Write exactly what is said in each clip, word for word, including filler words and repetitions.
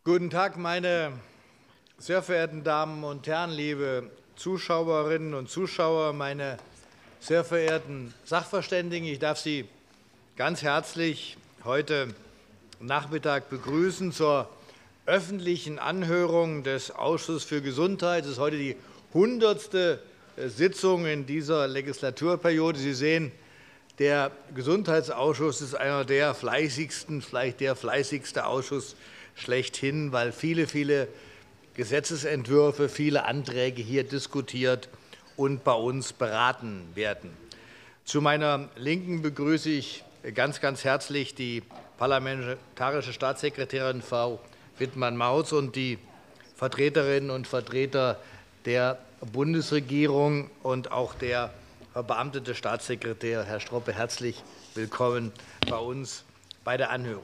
Guten Tag, meine sehr verehrten Damen und Herren, liebe Zuschauerinnen und Zuschauer, meine sehr verehrten Sachverständigen. Ich darf Sie ganz herzlich heute Nachmittag begrüßen zur öffentlichen Anhörung des Ausschusses für Gesundheit. Es ist heute die hundertste Sitzung in dieser Legislaturperiode. Sie sehen, der Gesundheitsausschuss ist einer der fleißigsten, vielleicht der fleißigste Ausschuss schlechthin, weil viele, viele Gesetzesentwürfe, viele Anträge hier diskutiert und bei uns beraten werden. Zu meiner Linken begrüße ich ganz, ganz herzlich die parlamentarische Staatssekretärin Frau Wittmann-Mautz und die Vertreterinnen und Vertreter der Bundesregierung und auch der verbeamtete Staatssekretär, Herr Stroppe. Herzlich willkommen bei uns bei der Anhörung.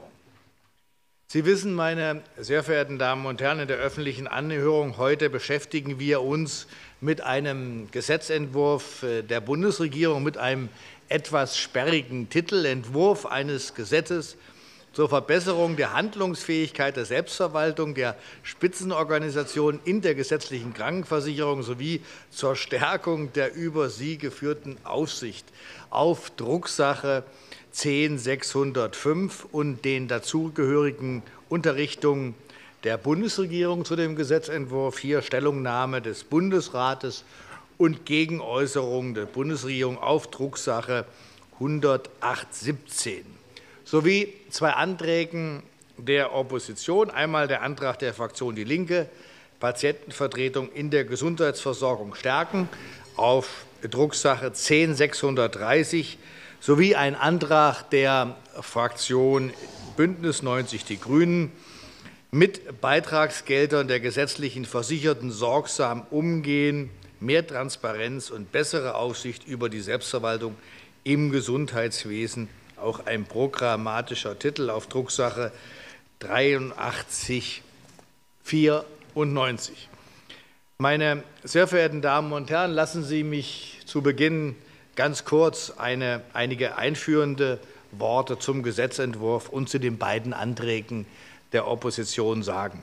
Sie wissen, meine sehr verehrten Damen und Herren, in der öffentlichen Anhörung heute beschäftigen wir uns mit einem Gesetzentwurf der Bundesregierung mit einem etwas sperrigen Titel, Entwurf eines Gesetzes zur Verbesserung der Handlungsfähigkeit der Selbstverwaltung der Spitzenorganisationen in der gesetzlichen Krankenversicherung sowie zur Stärkung der über sie geführten Aufsicht auf Drucksache zehn sechshundertfünf und den dazugehörigen Unterrichtungen der Bundesregierung zu dem Gesetzentwurf, hier Stellungnahme des Bundesrates und Gegenäußerung der Bundesregierung auf Drucksache hundertacht siebzehn, sowie zwei Anträgen der Opposition, einmal der Antrag der Fraktion DIE LINKE, Patientenvertretung in der Gesundheitsversorgung stärken, auf Drucksache zehn sechshundertdreißig, sowie ein Antrag der Fraktion BÜNDNIS neunzig die GRÜNEN, mit Beitragsgeldern der gesetzlichen Versicherten sorgsam umgehen, mehr Transparenz und bessere Aufsicht über die Selbstverwaltung im Gesundheitswesen, auch ein programmatischer Titel auf Drucksache dreiundachtzig vierundneunzig. Meine sehr verehrten Damen und Herren, lassen Sie mich zu Beginn ganz kurz eine, einige einführende Worte zum Gesetzentwurf und zu den beiden Anträgen der Opposition sagen.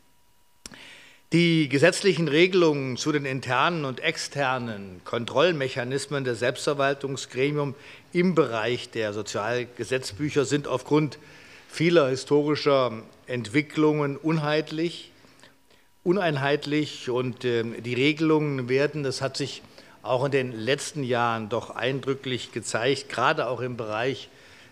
Die gesetzlichen Regelungen zu den internen und externen Kontrollmechanismen des Selbstverwaltungsgremiums im Bereich der Sozialgesetzbücher sind aufgrund vieler historischer Entwicklungen uneinheitlich, uneinheitlich und die Regelungen werden, das hat sich auch in den letzten Jahren doch eindrücklich gezeigt, gerade auch im Bereich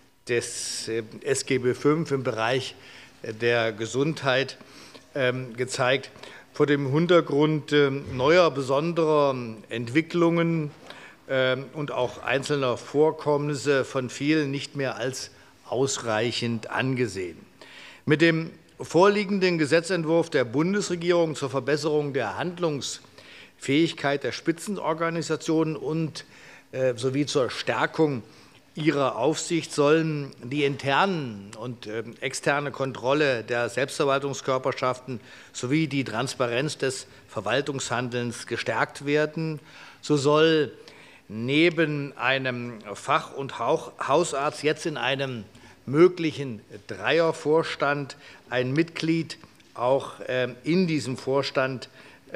des S G B fünf, im Bereich der Gesundheit gezeigt, vor dem Hintergrund neuer, besonderer Entwicklungen und auch einzelner Vorkommnisse von vielen nicht mehr als ausreichend angesehen. Mit dem vorliegenden Gesetzentwurf der Bundesregierung zur Verbesserung der Handlungsfähigkeit der Spitzenorganisationen und äh, sowie zur Stärkung ihrer Aufsicht sollen die internen und äh, externe Kontrolle der Selbstverwaltungskörperschaften sowie die Transparenz des Verwaltungshandelns gestärkt werden. So soll neben einem Fach- und Hausarzt jetzt in einem möglichen Dreiervorstand ein Mitglied auch äh, in diesem Vorstand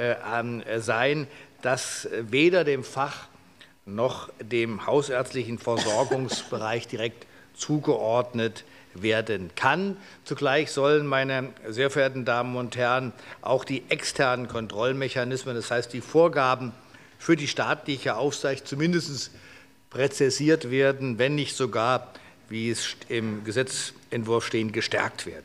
sein, das weder dem Fach- noch dem hausärztlichen Versorgungsbereich direkt zugeordnet werden kann. Zugleich sollen, meine sehr verehrten Damen und Herren, auch die externen Kontrollmechanismen, das heißt die Vorgaben für die staatliche Aufsicht, zumindest präzisiert werden, wenn nicht sogar, wie es im Gesetzentwurf steht, gestärkt werden.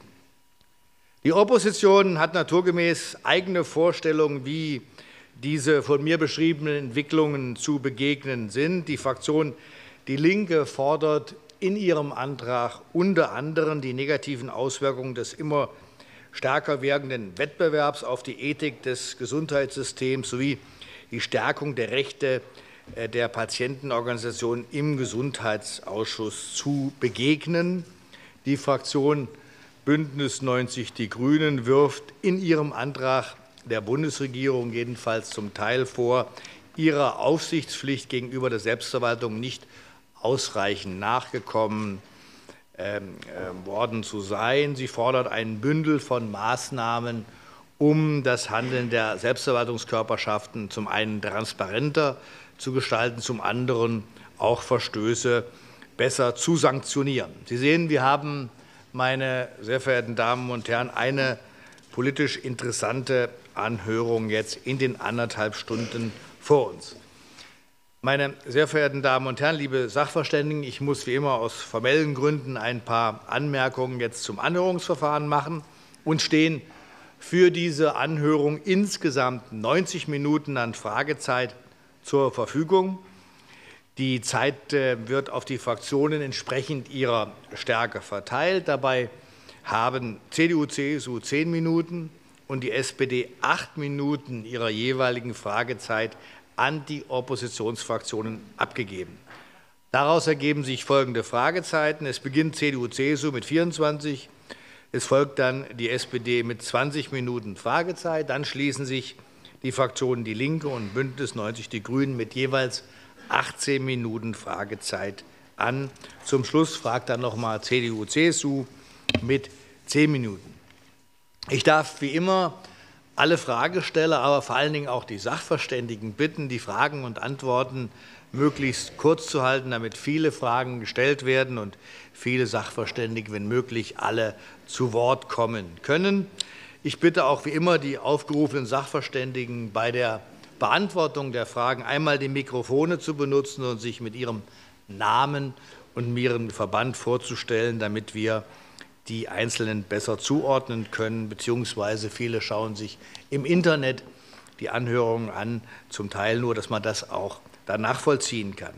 Die Opposition hat naturgemäß eigene Vorstellungen, wie diese von mir beschriebenen Entwicklungen zu begegnen sind. Die Fraktion DIE LINKE fordert in ihrem Antrag unter anderem die negativen Auswirkungen des immer stärker werdenden Wettbewerbs auf die Ethik des Gesundheitssystems sowie die Stärkung der Rechte der Patientenorganisationen im Gesundheitsausschuss zu begegnen. Die Fraktion BÜNDNIS neunzig die GRÜNEN wirft in ihrem Antrag der Bundesregierung jedenfalls zum Teil vor, ihrer Aufsichtspflicht gegenüber der Selbstverwaltung nicht ausreichend nachgekommen ähm, äh, worden zu sein. Sie fordert ein Bündel von Maßnahmen, um das Handeln der Selbstverwaltungskörperschaften zum einen transparenter zu gestalten, zum anderen auch Verstöße besser zu sanktionieren. Sie sehen, wir haben, meine sehr verehrten Damen und Herren, eine politisch interessante Anhörung jetzt in den anderthalb Stunden vor uns. Meine sehr verehrten Damen und Herren, liebe Sachverständigen, ich muss wie immer aus formellen Gründen ein paar Anmerkungen jetzt zum Anhörungsverfahren machen. Uns stehen für diese Anhörung insgesamt neunzig Minuten an Fragezeit zur Verfügung. Die Zeit wird auf die Fraktionen entsprechend ihrer Stärke verteilt. Dabei haben C D U, C S U zehn Minuten und die S P D acht Minuten ihrer jeweiligen Fragezeit an die Oppositionsfraktionen abgegeben. Daraus ergeben sich folgende Fragezeiten. Es beginnt C D U, C S U mit vierundzwanzig, es folgt dann die S P D mit zwanzig Minuten Fragezeit, dann schließen sich die Fraktionen DIE LINKE und BÜNDNIS neunzig die GRÜNEN mit jeweils achtzehn Minuten Fragezeit an. Zum Schluss fragt dann noch einmal C D U, C S U mit zehn Minuten. Ich darf wie immer alle Fragesteller, aber vor allen Dingen auch die Sachverständigen bitten, die Fragen und Antworten möglichst kurz zu halten, damit viele Fragen gestellt werden und viele Sachverständige, wenn möglich, alle zu Wort kommen können. Ich bitte auch wie immer die aufgerufenen Sachverständigen bei der Beantwortung der Fragen einmal die Mikrofone zu benutzen und sich mit ihrem Namen und ihrem Verband vorzustellen, damit wir die Einzelnen besser zuordnen können, beziehungsweise viele schauen sich im Internet die Anhörungen an, zum Teil nur, dass man das auch dann nachvollziehen kann.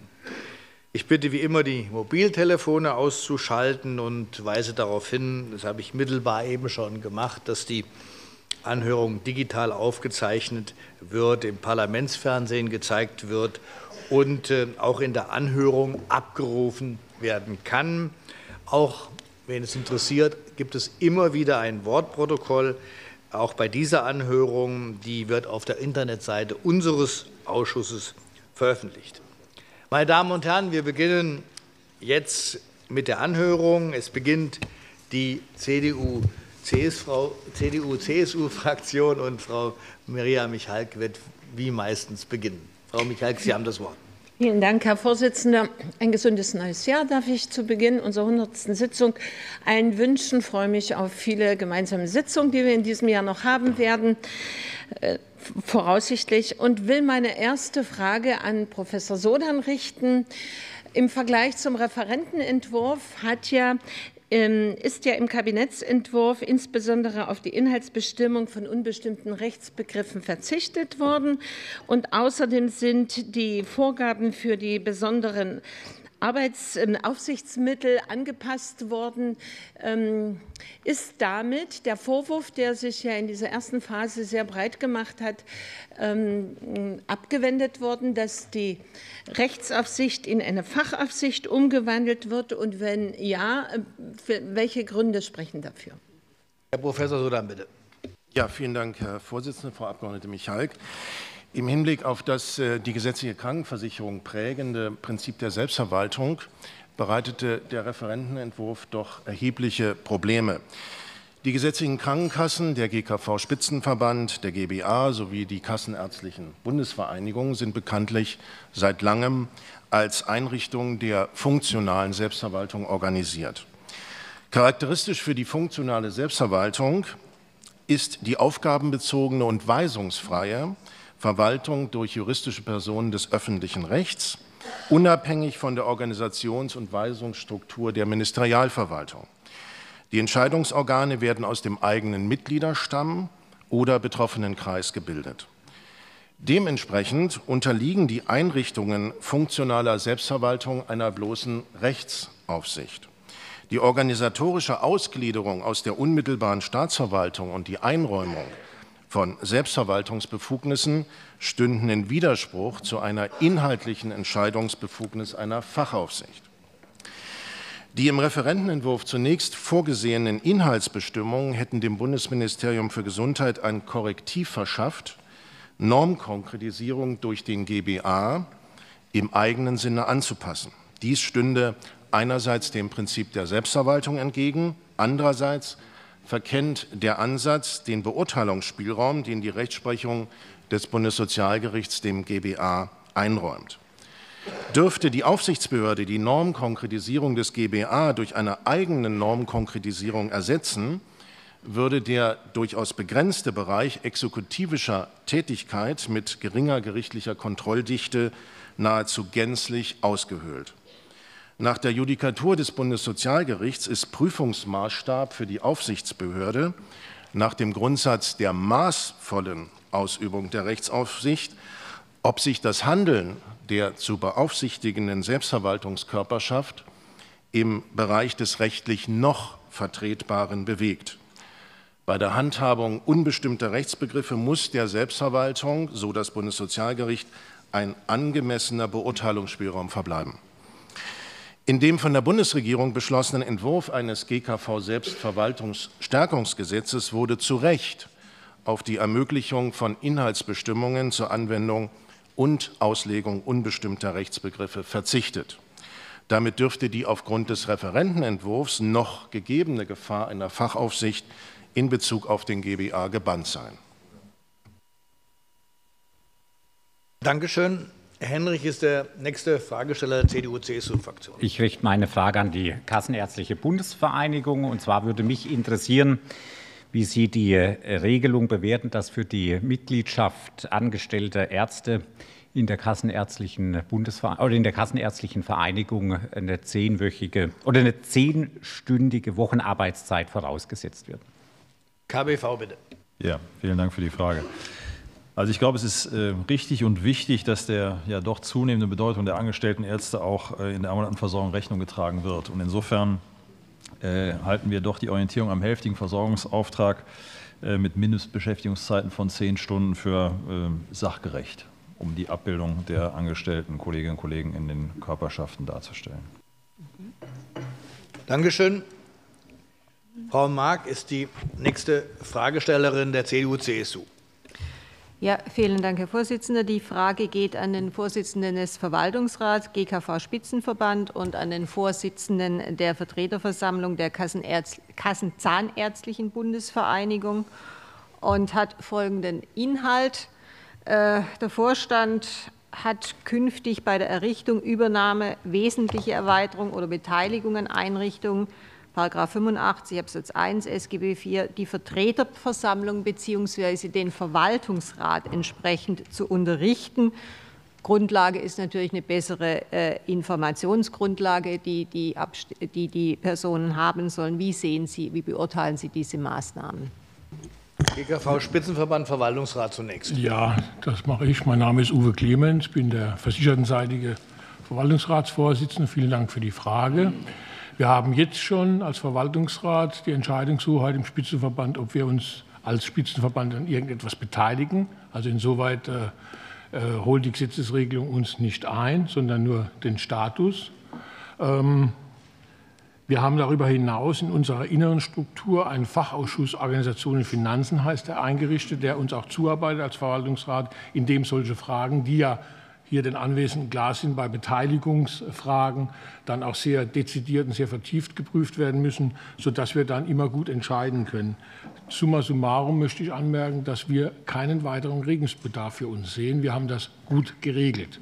Ich bitte wie immer, die Mobiltelefone auszuschalten und weise darauf hin, das habe ich mittelbar eben schon gemacht, dass die Anhörung digital aufgezeichnet wird, im Parlamentsfernsehen gezeigt wird und auch in der Anhörung abgerufen werden kann. Auch wenn es interessiert, gibt es immer wieder ein Wortprotokoll, auch bei dieser Anhörung. Die wird auf der Internetseite unseres Ausschusses veröffentlicht. Meine Damen und Herren, wir beginnen jetzt mit der Anhörung. Es beginnt die C D U, C S U-Fraktion und Frau Maria Michalke wird wie meistens beginnen. Frau Michalke, Sie haben das Wort. Vielen Dank, Herr Vorsitzender. Ein gesundes neues Jahr darf ich zu Beginn unserer hundertsten Sitzung allen wünschen. Ich freue mich auf viele gemeinsame Sitzungen, die wir in diesem Jahr noch haben werden, äh, voraussichtlich, und will meine erste Frage an Professor Sodan richten. Im Vergleich zum Referentenentwurf hat ja ist ja im Kabinettsentwurf insbesondere auf die Inhaltsbestimmung von unbestimmten Rechtsbegriffen verzichtet worden. Und außerdem sind die Vorgaben für die besonderen Arbeitsaufsichtsmittel angepasst worden. Ist damit der Vorwurf, der sich ja in dieser ersten Phase sehr breit gemacht hat, abgewendet worden, dass die Rechtsaufsicht in eine Fachaufsicht umgewandelt wird? Und wenn ja, welche Gründe sprechen dafür? Herr Professor Sodan, bitte. Ja, vielen Dank, Herr Vorsitzender, Frau Abgeordnete Michalke. Im Hinblick auf das die gesetzliche Krankenversicherung prägende Prinzip der Selbstverwaltung bereitete der Referentenentwurf doch erhebliche Probleme. Die gesetzlichen Krankenkassen, der G K V-Spitzenverband, der G B A sowie die Kassenärztlichen Bundesvereinigungen sind bekanntlich seit langem als Einrichtungen der funktionalen Selbstverwaltung organisiert. Charakteristisch für die funktionale Selbstverwaltung ist die aufgabenbezogene und weisungsfreie Verwaltung durch juristische Personen des öffentlichen Rechts, unabhängig von der Organisations- und Weisungsstruktur der Ministerialverwaltung. Die Entscheidungsorgane werden aus dem eigenen Mitgliederstamm oder Betroffenenkreis gebildet. Dementsprechend unterliegen die Einrichtungen funktionaler Selbstverwaltung einer bloßen Rechtsaufsicht. Die organisatorische Ausgliederung aus der unmittelbaren Staatsverwaltung und die Einräumung von Selbstverwaltungsbefugnissen stünden in Widerspruch zu einer inhaltlichen Entscheidungsbefugnis einer Fachaufsicht. Die im Referentenentwurf zunächst vorgesehenen Inhaltsbestimmungen hätten dem Bundesministerium für Gesundheit ein Korrektiv verschafft, Normkonkretisierung durch den G B A im eigenen Sinne anzupassen. Dies stünde einerseits dem Prinzip der Selbstverwaltung entgegen, andererseits verkennt der Ansatz den Beurteilungsspielraum, den die Rechtsprechung des Bundessozialgerichts dem G B A einräumt. Dürfte die Aufsichtsbehörde die Normkonkretisierung des G B A durch eine eigene Normkonkretisierung ersetzen, würde der durchaus begrenzte Bereich exekutivischer Tätigkeit mit geringer gerichtlicher Kontrolldichte nahezu gänzlich ausgehöhlt. Nach der Judikatur des Bundessozialgerichts ist Prüfungsmaßstab für die Aufsichtsbehörde nach dem Grundsatz der maßvollen Ausübung der Rechtsaufsicht, ob sich das Handeln der zu beaufsichtigenden Selbstverwaltungskörperschaft im Bereich des rechtlich noch Vertretbaren bewegt. Bei der Handhabung unbestimmter Rechtsbegriffe muss der Selbstverwaltung, so das Bundessozialgericht, ein angemessener Beurteilungsspielraum verbleiben. In dem von der Bundesregierung beschlossenen Entwurf eines G K V-Selbstverwaltungsstärkungsgesetzes wurde zu Recht auf die Ermöglichung von Inhaltsbestimmungen zur Anwendung und Auslegung unbestimmter Rechtsbegriffe verzichtet. Damit dürfte die aufgrund des Referentenentwurfs noch gegebene Gefahr einer Fachaufsicht in Bezug auf den G B A gebannt sein. Dankeschön. Herr Henrich ist der nächste Fragesteller der C D U C S U-Fraktion. Ich richte meine Frage an die Kassenärztliche Bundesvereinigung. Und zwar würde mich interessieren, wie Sie die Regelung bewerten, dass für die Mitgliedschaft angestellter Ärzte in der Kassenärztlichen Bundesvereinigung oder in der Kassenärztlichen Vereinigung eine zehnwöchige oder eine zehnstündige Wochenarbeitszeit vorausgesetzt wird. K B V, bitte. Ja, vielen Dank für die Frage. Also ich glaube, es ist äh, richtig und wichtig, dass der ja doch zunehmende Bedeutung der angestellten Ärzte auch äh, in der ambulanten Versorgung Rechnung getragen wird. Und insofern äh, halten wir doch die Orientierung am hälftigen Versorgungsauftrag äh, mit Mindestbeschäftigungszeiten von zehn Stunden für äh, sachgerecht, um die Abbildung der angestellten Kolleginnen und Kollegen in den Körperschaften darzustellen. Dankeschön. Frau Mark ist die nächste Fragestellerin der C D U C S U. Ja, vielen Dank, Herr Vorsitzender. Die Frage geht an den Vorsitzenden des Verwaltungsrats G K V-Spitzenverband und an den Vorsitzenden der Vertreterversammlung der Kassenärz- Kassenzahnärztlichen Bundesvereinigung und hat folgenden Inhalt. Äh, der Vorstand hat künftig bei der Errichtung, Übernahme, wesentliche Erweiterung oder Beteiligung an Einrichtungen Paragraph fünfundachtzig Absatz eins S G B vier die Vertreterversammlung bzw. den Verwaltungsrat entsprechend zu unterrichten. Grundlage ist natürlich eine bessere äh, Informationsgrundlage, die die, die die Personen haben sollen. Wie sehen Sie, wie beurteilen Sie diese Maßnahmen? G K V-Spitzenverband, Verwaltungsrat zunächst. Ja, das mache ich. Mein Name ist Uwe Clemens, bin der versichertenseitige Verwaltungsratsvorsitzende. Vielen Dank für die Frage. Wir haben jetzt schon als Verwaltungsrat die Entscheidungshoheit im Spitzenverband, ob wir uns als Spitzenverband an irgendetwas beteiligen. Also insoweit äh, äh, holt die Gesetzesregelung uns nicht ein, sondern nur den Status. Ähm, wir haben darüber hinaus in unserer inneren Struktur einen Fachausschuss Organisation und Finanzen, heißt er, eingerichtet, der uns auch zuarbeitet als Verwaltungsrat, in dem solche Fragen, die ja hier den Anwesenden klar sind, bei Beteiligungsfragen dann auch sehr dezidiert und sehr vertieft geprüft werden müssen, sodass wir dann immer gut entscheiden können. Summa summarum möchte ich anmerken, dass wir keinen weiteren Regelungsbedarf für uns sehen. Wir haben das gut geregelt.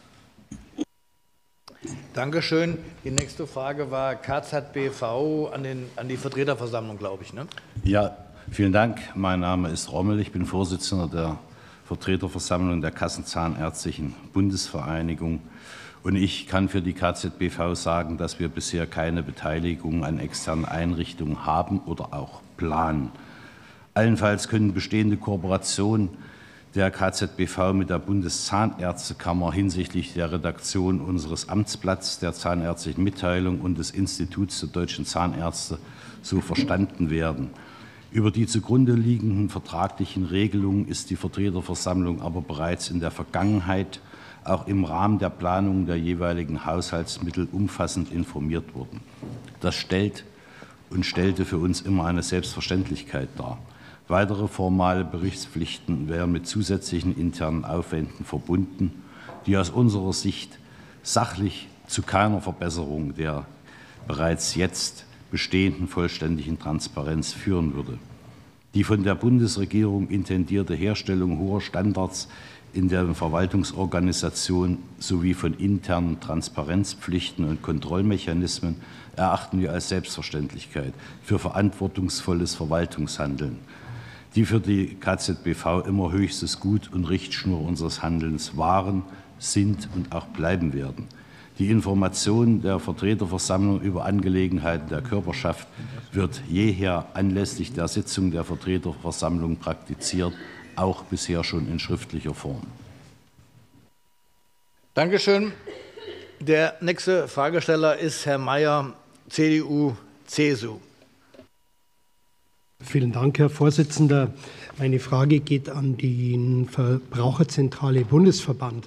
Dankeschön. Die nächste Frage war K Z B V an, den, an die Vertreterversammlung, glaube ich. Ne? Ja, vielen Dank. Mein Name ist Rommel. Ich bin Vorsitzender der Vertreterversammlung der Kassenzahnärztlichen Bundesvereinigung. Und ich kann für die K Z B V sagen, dass wir bisher keine Beteiligung an externen Einrichtungen haben oder auch planen. Allenfalls können bestehende Kooperationen der K Z B V mit der Bundeszahnärztekammer hinsichtlich der Redaktion unseres Amtsblatts der Zahnärztlichen Mitteilung und des Instituts der deutschen Zahnärzte so verstanden werden. Über die zugrunde liegenden vertraglichen Regelungen ist die Vertreterversammlung aber bereits in der Vergangenheit auch im Rahmen der Planung der jeweiligen Haushaltsmittel umfassend informiert worden. Das stellt und stellte für uns immer eine Selbstverständlichkeit dar. Weitere formale Berichtspflichten wären mit zusätzlichen internen Aufwänden verbunden, die aus unserer Sicht sachlich zu keiner Verbesserung der bereits jetzt bestehenden vollständigen Transparenz führen würde. Die von der Bundesregierung intendierte Herstellung hoher Standards in der Verwaltungsorganisation sowie von internen Transparenzpflichten und Kontrollmechanismen erachten wir als Selbstverständlichkeit für verantwortungsvolles Verwaltungshandeln, die für die K Z B V immer höchstes Gut und Richtschnur unseres Handelns waren, sind und auch bleiben werden. Die Information der Vertreterversammlung über Angelegenheiten der Körperschaft wird jeher anlässlich der Sitzung der Vertreterversammlung praktiziert, auch bisher schon in schriftlicher Form. Dankeschön. Der nächste Fragesteller ist Herr Mayer, C D U C S U. Vielen Dank, Herr Vorsitzender. Meine Frage geht an den Verbraucherzentrale Bundesverband.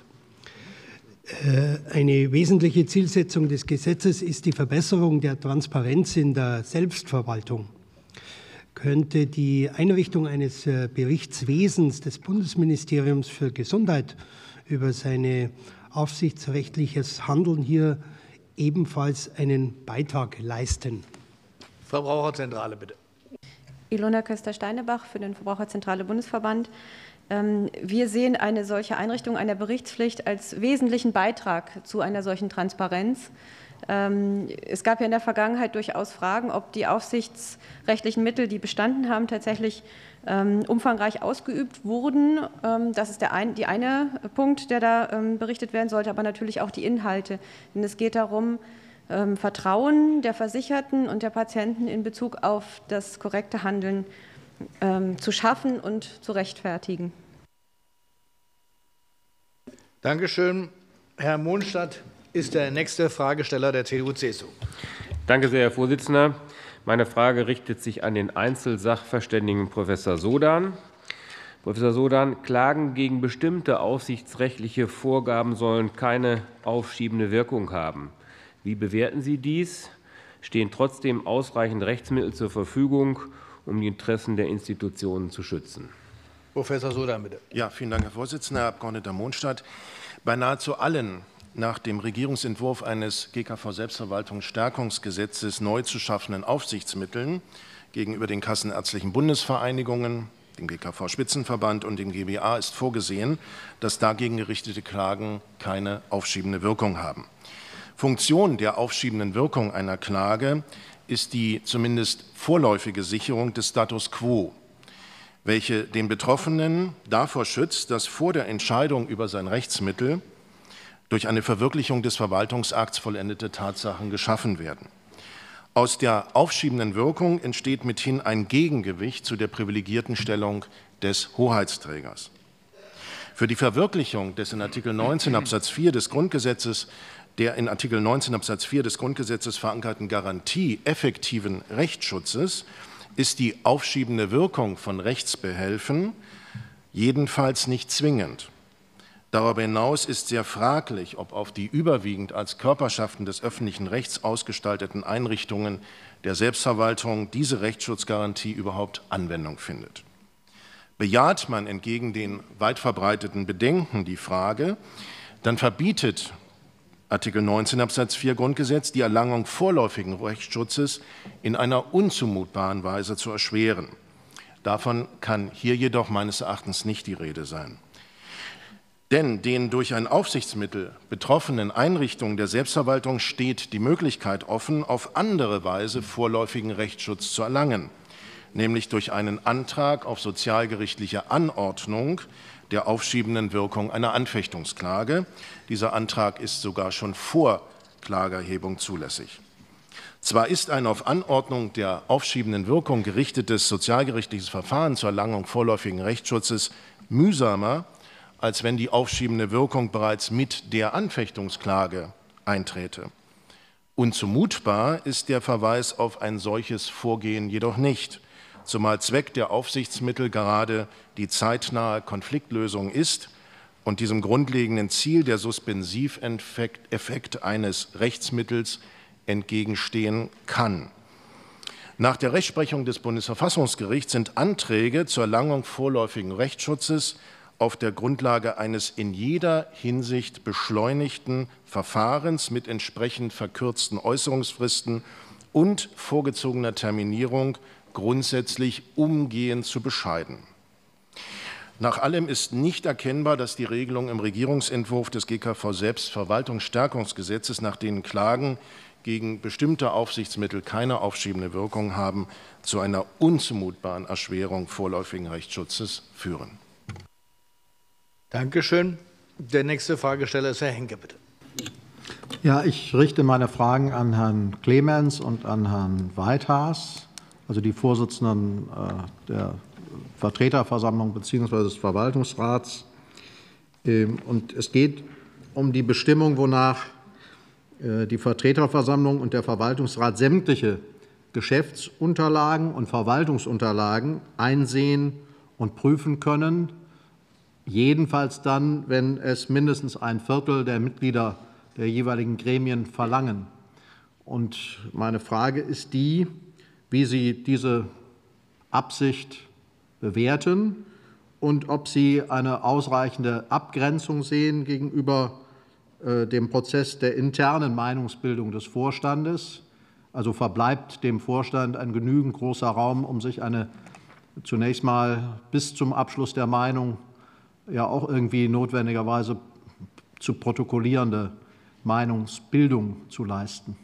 Eine wesentliche Zielsetzung des Gesetzes ist die Verbesserung der Transparenz in der Selbstverwaltung. Könnte die Einrichtung eines Berichtswesens des Bundesministeriums für Gesundheit über sein aufsichtsrechtliches Handeln hier ebenfalls einen Beitrag leisten? Verbraucherzentrale, bitte. Ilona Köster-Steinebach für den Verbraucherzentrale Bundesverband. Wir sehen eine solche Einrichtung einer Berichtspflicht als wesentlichen Beitrag zu einer solchen Transparenz. Es gab ja in der Vergangenheit durchaus Fragen, ob die aufsichtsrechtlichen Mittel, die bestanden haben, tatsächlich umfangreich ausgeübt wurden. Das ist der ein, die eine Punkt, der da berichtet werden sollte, aber natürlich auch die Inhalte. Denn es geht darum, Vertrauen der Versicherten und der Patienten in Bezug auf das korrekte Handeln zu schaffen und zu rechtfertigen. Dankeschön. Herr Mohnstadt ist der nächste Fragesteller der C D U C S U. Danke sehr, Herr Vorsitzender. Meine Frage richtet sich an den Einzelsachverständigen Professor Sodan. Professor Sodan, Klagen gegen bestimmte aufsichtsrechtliche Vorgaben sollen keine aufschiebende Wirkung haben. Wie bewerten Sie dies? Stehen trotzdem ausreichend Rechtsmittel zur Verfügung, um die Interessen der Institutionen zu schützen? Professor Sodan, bitte. Ja, vielen Dank, Herr Vorsitzender, Herr Abgeordneter Mohnstadt. Bei nahezu allen nach dem Regierungsentwurf eines G K V-Selbstverwaltungsstärkungsgesetzes neu zu schaffenden Aufsichtsmitteln gegenüber den Kassenärztlichen Bundesvereinigungen, dem G K V-Spitzenverband und dem G B A ist vorgesehen, dass dagegen gerichtete Klagen keine aufschiebende Wirkung haben. Funktion der aufschiebenden Wirkung einer Klage ist die zumindest vorläufige Sicherung des Status quo, welche den Betroffenen davor schützt, dass vor der Entscheidung über sein Rechtsmittel durch eine Verwirklichung des Verwaltungsakts vollendete Tatsachen geschaffen werden. Aus der aufschiebenden Wirkung entsteht mithin ein Gegengewicht zu der privilegierten Stellung des Hoheitsträgers. Für die Verwirklichung des in Artikel neunzehn Absatz vier des Grundgesetzes der in Artikel neunzehn Absatz vier des Grundgesetzes verankerten Garantie effektiven Rechtsschutzes ist die aufschiebende Wirkung von Rechtsbehelfen jedenfalls nicht zwingend. Darüber hinaus ist sehr fraglich, ob auf die überwiegend als Körperschaften des öffentlichen Rechts ausgestalteten Einrichtungen der Selbstverwaltung diese Rechtsschutzgarantie überhaupt Anwendung findet. Bejaht man entgegen den weit verbreiteten Bedenken die Frage, dann verbietet Artikel neunzehn Absatz vier Grundgesetz die Erlangung vorläufigen Rechtsschutzes in einer unzumutbaren Weise zu erschweren. Davon kann hier jedoch meines Erachtens nicht die Rede sein. Denn den durch ein Aufsichtsmittel betroffenen Einrichtungen der Selbstverwaltung steht die Möglichkeit offen, auf andere Weise vorläufigen Rechtsschutz zu erlangen, nämlich durch einen Antrag auf sozialgerichtliche Anordnung der aufschiebenden Wirkung einer Anfechtungsklage. Dieser Antrag ist sogar schon vor Klageerhebung zulässig. Zwar ist ein auf Anordnung der aufschiebenden Wirkung gerichtetes sozialgerichtliches Verfahren zur Erlangung vorläufigen Rechtsschutzes mühsamer, als wenn die aufschiebende Wirkung bereits mit der Anfechtungsklage einträte. Unzumutbar ist der Verweis auf ein solches Vorgehen jedoch nicht, zumal Zweck der Aufsichtsmittel gerade die zeitnahe Konfliktlösung ist und diesem grundlegenden Ziel der Suspensiveffekt eines Rechtsmittels entgegenstehen kann. Nach der Rechtsprechung des Bundesverfassungsgerichts sind Anträge zur Erlangung vorläufigen Rechtsschutzes auf der Grundlage eines in jeder Hinsicht beschleunigten Verfahrens mit entsprechend verkürzten Äußerungsfristen und vorgezogener Terminierung grundsätzlich umgehend zu bescheiden. Nach allem ist nicht erkennbar, dass die Regelung im Regierungsentwurf des G K V Selbstverwaltungsstärkungsgesetzes, nach denen Klagen gegen bestimmte Aufsichtsmittel keine aufschiebende Wirkung haben, zu einer unzumutbaren Erschwerung vorläufigen Rechtsschutzes führen. Dankeschön. Der nächste Fragesteller ist Herr Henke, bitte. Ja, ich richte meine Fragen an Herrn Clemens und an Herrn Weithaas, also die Vorsitzenden der Vertreterversammlung bzw. des Verwaltungsrats. Und es geht um die Bestimmung, wonach die Vertreterversammlung und der Verwaltungsrat sämtliche Geschäftsunterlagen und Verwaltungsunterlagen einsehen und prüfen können, jedenfalls dann, wenn es mindestens ein Viertel der Mitglieder der jeweiligen Gremien verlangen. Und meine Frage ist die, wie Sie diese Absicht bewerten und ob Sie eine ausreichende Abgrenzung sehen gegenüber äh, dem Prozess der internen Meinungsbildung des Vorstandes. Also verbleibt dem Vorstand ein genügend großer Raum, um sich eine zunächst mal bis zum Abschluss der Meinung ja auch irgendwie notwendigerweise zu protokollierende Meinungsbildung zu leisten.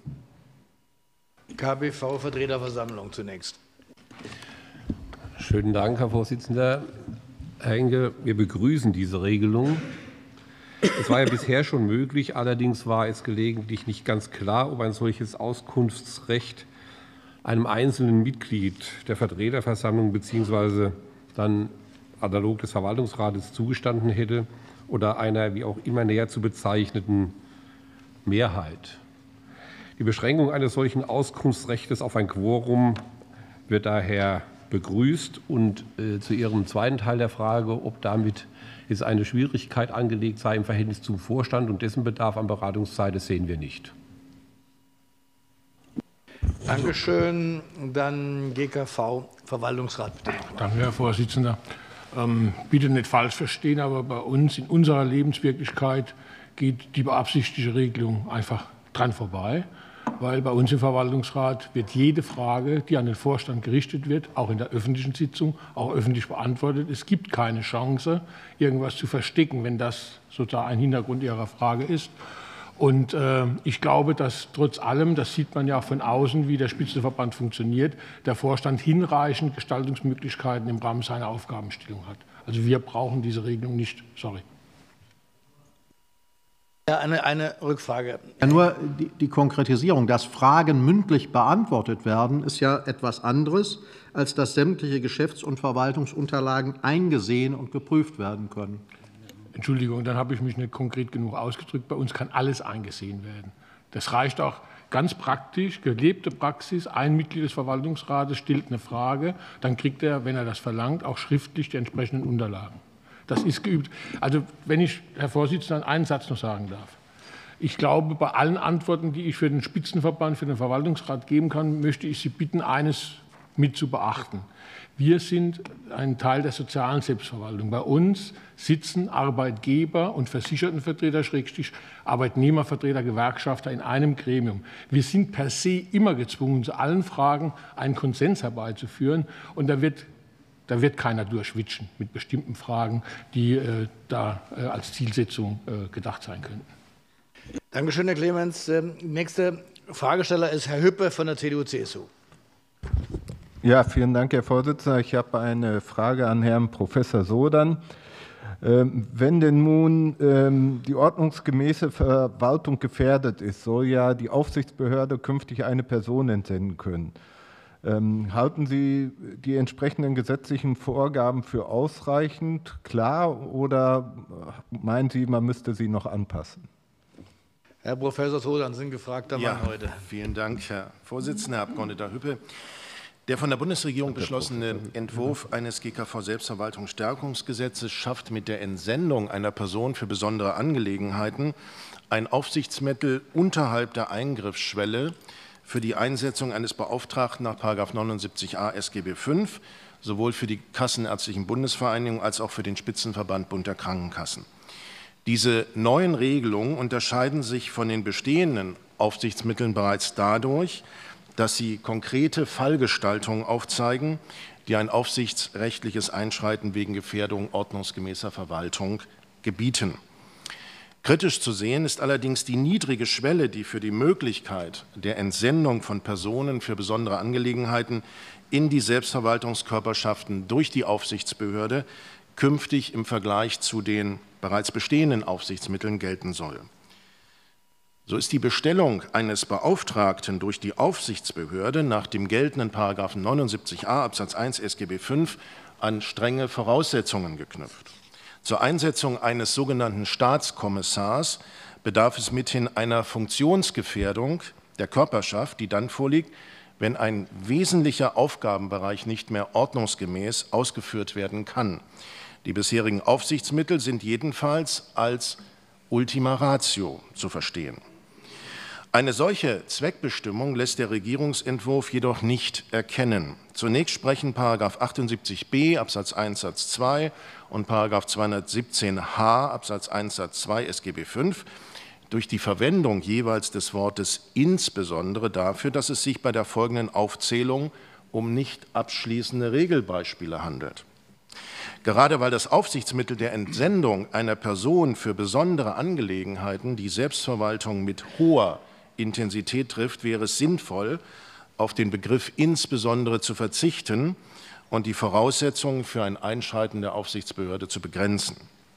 K B V-Vertreterversammlung zunächst. Schönen Dank, Herr Vorsitzender. Herr Henke, wir begrüßen diese Regelung. Es war ja bisher schon möglich, allerdings war es gelegentlich nicht ganz klar, ob ein solches Auskunftsrecht einem einzelnen Mitglied der Vertreterversammlung bzw. dann analog des Verwaltungsrates zugestanden hätte oder einer wie auch immer näher zu bezeichneten Mehrheit. Die Beschränkung eines solchen Auskunftsrechts auf ein Quorum wird daher begrüßt. Und äh, zu Ihrem zweiten Teil der Frage, ob damit jetzt eine Schwierigkeit angelegt sei im Verhältnis zum Vorstand und dessen Bedarf an Beratungszeit, das sehen wir nicht. Dankeschön. Dann G K V-Verwaltungsrat, bitte. Danke, Herr Vorsitzender. Ähm, bitte nicht falsch verstehen, aber bei uns in unserer Lebenswirklichkeit geht die beabsichtigte Regelung einfach dran vorbei, weil bei uns im Verwaltungsrat wird jede Frage, die an den Vorstand gerichtet wird, auch in der öffentlichen Sitzung, auch öffentlich beantwortet. Es gibt keine Chance, irgendwas zu verstecken, wenn das sozusagen ein Hintergrund Ihrer Frage ist. Und äh, ich glaube, dass trotz allem, das sieht man ja von außen, wie der Spitzenverband funktioniert, der Vorstand hinreichend Gestaltungsmöglichkeiten im Rahmen seiner Aufgabenstellung hat. Also wir brauchen diese Regelung nicht. Sorry. Ja, eine, eine Rückfrage. Ja, nur die, die Konkretisierung, dass Fragen mündlich beantwortet werden, ist ja etwas anderes, als dass sämtliche Geschäfts- und Verwaltungsunterlagen eingesehen und geprüft werden können. Entschuldigung, dann habe ich mich nicht konkret genug ausgedrückt. Bei uns kann alles eingesehen werden. Das reicht auch ganz praktisch, gelebte Praxis. Ein Mitglied des Verwaltungsrates stellt eine Frage, dann kriegt er, wenn er das verlangt, auch schriftlich die entsprechenden Unterlagen. Das ist geübt. Also, wenn ich, Herr Vorsitzender, einen Satz noch sagen darf. Ich glaube, bei allen Antworten, die ich für den Spitzenverband, für den Verwaltungsrat geben kann, möchte ich Sie bitten, eines mit zu beachten. Wir sind ein Teil der sozialen Selbstverwaltung. Bei uns sitzen Arbeitgeber und Versichertenvertreter, Schrägstrich Arbeitnehmervertreter, Gewerkschafter in einem Gremium. Wir sind per se immer gezwungen, zu allen Fragen einen Konsens herbeizuführen. Und da wird, da wird keiner durchwitschen mit bestimmten Fragen, die äh, da äh, als Zielsetzung äh, gedacht sein könnten. Dankeschön, Herr Clemens. Ähm, nächster Fragesteller ist Herr Hüppe von der C D U C S U. Ja, vielen Dank, Herr Vorsitzender. Ich habe eine Frage an Herrn Professor Sodan. Wenn denn nun die ordnungsgemäße Verwaltung gefährdet ist, soll ja die Aufsichtsbehörde künftig eine Person entsenden können. Halten Sie die entsprechenden gesetzlichen Vorgaben für ausreichend klar oder meinen Sie, man müsste sie noch anpassen? Herr Professor Sodan, sind gefragter Mann ja, heute. Vielen Dank, Herr Vorsitzender, Herr Abgeordneter Hüppe. Der von der Bundesregierung beschlossene Entwurf eines G K V-Selbstverwaltungsstärkungsgesetzes schafft mit der Entsendung einer Person für besondere Angelegenheiten ein Aufsichtsmittel unterhalb der Eingriffsschwelle für die Einsetzung eines Beauftragten nach Paragraph neunundsiebzig a S G B fünf sowohl für die Kassenärztlichen Bundesvereinigung als auch für den Spitzenverband Bund der Krankenkassen. Diese neuen Regelungen unterscheiden sich von den bestehenden Aufsichtsmitteln bereits dadurch, dass sie konkrete Fallgestaltungen aufzeigen, die ein aufsichtsrechtliches Einschreiten wegen Gefährdung ordnungsgemäßer Verwaltung gebieten. Kritisch zu sehen ist allerdings die niedrige Schwelle, die für die Möglichkeit der Entsendung von Personen für besondere Angelegenheiten in die Selbstverwaltungskörperschaften durch die Aufsichtsbehörde künftig im Vergleich zu den bereits bestehenden Aufsichtsmitteln gelten soll. So ist die Bestellung eines Beauftragten durch die Aufsichtsbehörde nach dem geltenden Paragraphen neunundsiebzig a Absatz eins S G B fünf an strenge Voraussetzungen geknüpft. Zur Einsetzung eines sogenannten Staatskommissars bedarf es mithin einer Funktionsgefährdung der Körperschaft, die dann vorliegt, wenn ein wesentlicher Aufgabenbereich nicht mehr ordnungsgemäß ausgeführt werden kann. Die bisherigen Aufsichtsmittel sind jedenfalls als Ultima Ratio zu verstehen. Eine solche Zweckbestimmung lässt der Regierungsentwurf jedoch nicht erkennen. Zunächst sprechen Paragraph achtundsiebzig b Absatz eins Satz zwei und Paragraph zweihundertsiebzehn h Absatz eins Satz zwei S G B fünf durch die Verwendung jeweils des Wortes insbesondere dafür, dass es sich bei der folgenden Aufzählung um nicht abschließende Regelbeispiele handelt. Gerade weil das Aufsichtsmittel der Entsendung einer Person für besondere Angelegenheiten die Selbstverwaltung mit hoher Intensität trifft, wäre es sinnvoll, auf den Begriff insbesondere zu verzichten und die Voraussetzungen für ein Einschreiten der Aufsichtsbehörde zu begrenzen.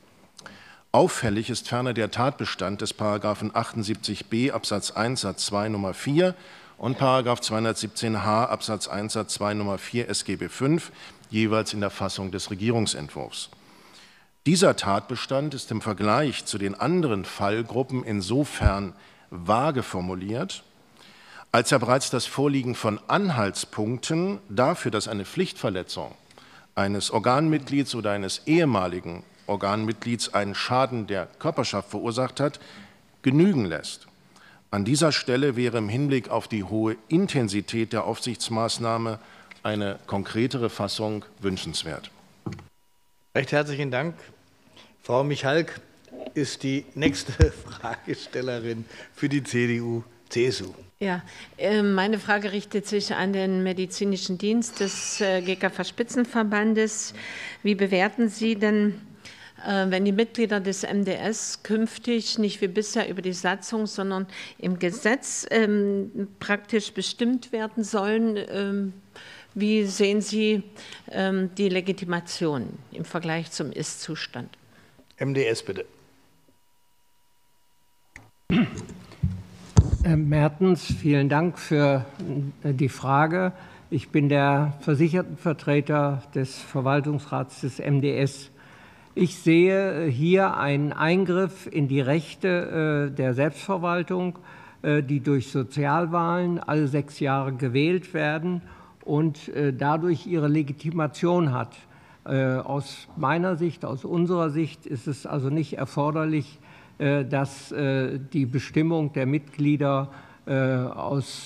Auffällig ist ferner der Tatbestand des Paragraphen achtundsiebzig b Absatz eins Satz zwei Nummer vier und Paragraph zweihundertsiebzehn h Absatz eins Satz zwei Nummer vier S G B fünf, jeweils in der Fassung des Regierungsentwurfs. Dieser Tatbestand ist im Vergleich zu den anderen Fallgruppen insofern vage formuliert, als er bereits das Vorliegen von Anhaltspunkten dafür, dass eine Pflichtverletzung eines Organmitglieds oder eines ehemaligen Organmitglieds einen Schaden der Körperschaft verursacht hat, genügen lässt. An dieser Stelle wäre im Hinblick auf die hohe Intensität der Aufsichtsmaßnahme eine konkretere Fassung wünschenswert. Recht herzlichen Dank. Frau Michalk ist die nächste Fragestellerin für die C D U C S U. Ja, meine Frage richtet sich an den medizinischen Dienst des G K V-Spitzenverbandes. Wie bewerten Sie denn, wenn die Mitglieder des M D S künftig nicht wie bisher über die Satzung, sondern im Gesetz ähm, praktisch bestimmt werden sollen? Ähm, wie sehen Sie ähm, die Legitimation im Vergleich zum Ist-Zustand? M D S, bitte. Herr Mertens, vielen Dank für die Frage. Ich bin der Versichertenvertreter des Verwaltungsrats des M D S. Ich sehe hier einen Eingriff in die Rechte der Selbstverwaltung, die durch Sozialwahlen alle sechs Jahre gewählt werden und dadurch ihre Legitimation hat. Aus meiner Sicht, aus unserer Sicht ist es also nicht erforderlich, dass die Bestimmung der Mitglieder aus,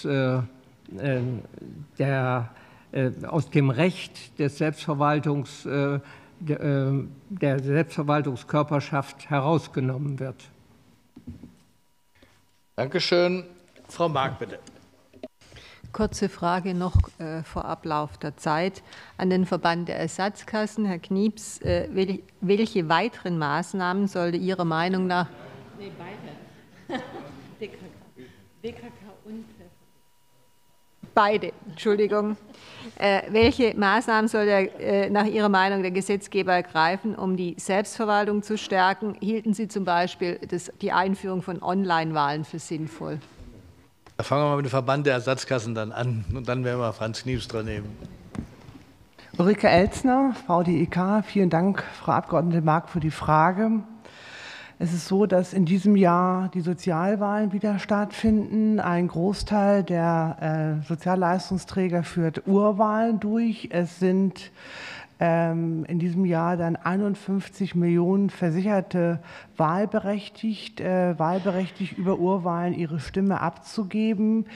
der, aus dem Recht des Selbstverwaltungs, der Selbstverwaltungskörperschaft herausgenommen wird. Danke schön. Frau Mark, bitte. Kurze Frage noch äh, vor Ablauf der Zeit an den Verband der Ersatzkassen. Herr Knieps, äh, wel, welche weiteren Maßnahmen sollte Ihrer Meinung nach... Nee, beide. D K K. D K K und... Beide, Entschuldigung. Äh, welche Maßnahmen soll der, äh, nach Ihrer Meinung der Gesetzgeber ergreifen, um die Selbstverwaltung zu stärken? Hielten Sie zum Beispiel das, die Einführung von Online-Wahlen für sinnvoll? Da fangen wir mal mit dem Verband der Ersatzkassen dann an und dann werden wir Franz Knieps dran nehmen. Ulrike Elzner, V D I K. Vielen Dank, Frau Abgeordnete Mark, für die Frage. Es ist so, dass in diesem Jahr die Sozialwahlen wieder stattfinden. Ein Großteil der äh, Sozialleistungsträger führt Urwahlen durch. Es sind ähm, in diesem Jahr dann einundfünfzig Millionen Versicherte wahlberechtigt, äh, wahlberechtigt über Urwahlen ihre Stimme abzugeben.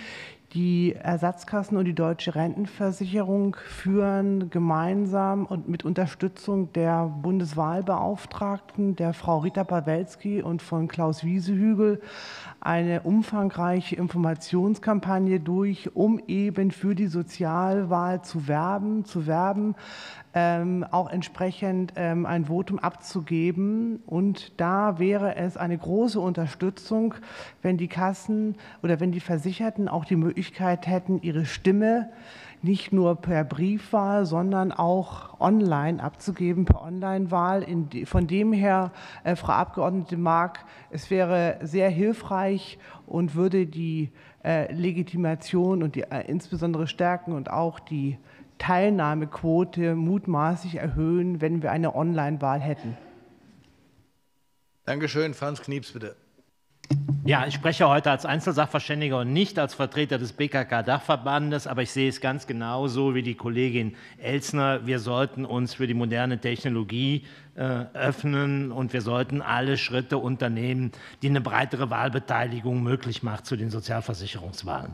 Die Ersatzkassen und die Deutsche Rentenversicherung führen gemeinsam und mit Unterstützung der Bundeswahlbeauftragten, der Frau Rita Pawelski und von Klaus Wiesehügel, eine umfangreiche Informationskampagne durch, um eben für die Sozialwahl zu werben, zu werben, ähm, auch entsprechend ähm, ein Votum abzugeben. Und da wäre es eine große Unterstützung, wenn die Kassen oder wenn die Versicherten auch die Möglichkeit hätten, ihre Stimme nicht nur per Briefwahl, sondern auch online abzugeben, per Online-Wahl. Von dem her, äh, Frau Abgeordnete Mark, es wäre sehr hilfreich und würde die äh, Legitimation und die äh, insbesondere stärken und auch die Teilnahmequote mutmaßlich erhöhen, wenn wir eine Online-Wahl hätten. Dankeschön. Franz Knieps, bitte. Ja, ich spreche heute als Einzelsachverständiger und nicht als Vertreter des B K K-Dachverbandes, aber ich sehe es ganz genauso wie die Kollegin Elstner. Wir sollten uns für die moderne Technologie äh, öffnen und wir sollten alle Schritte unternehmen, die eine breitere Wahlbeteiligung möglich macht zu den Sozialversicherungswahlen.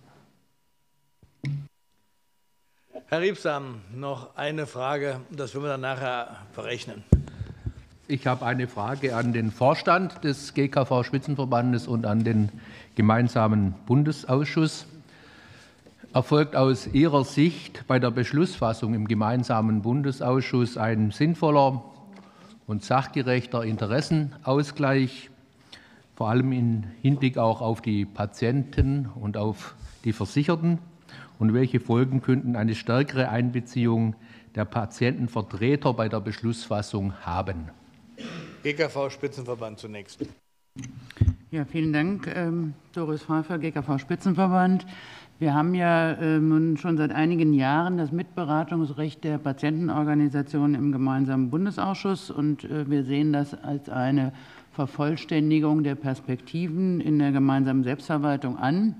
Herr Riebsam, noch eine Frage, das werden wir dann nachher verrechnen. Ich habe eine Frage an den Vorstand des G K V-Spitzenverbandes und an den gemeinsamen Bundesausschuss. Erfolgt aus Ihrer Sicht bei der Beschlussfassung im gemeinsamen Bundesausschuss ein sinnvoller und sachgerechter Interessenausgleich, vor allem im Hinblick auch auf die Patienten und auf die Versicherten? Und welche Folgen könnten eine stärkere Einbeziehung der Patientenvertreter bei der Beschlussfassung haben? G K V-Spitzenverband zunächst. Ja, vielen Dank, ähm, Doris Pfeiffer, G K V-Spitzenverband. Wir haben ja äh, nun schon seit einigen Jahren das Mitberatungsrecht der Patientenorganisationen im gemeinsamen Bundesausschuss und äh, wir sehen das als eine Vervollständigung der Perspektiven in der gemeinsamen Selbstverwaltung an.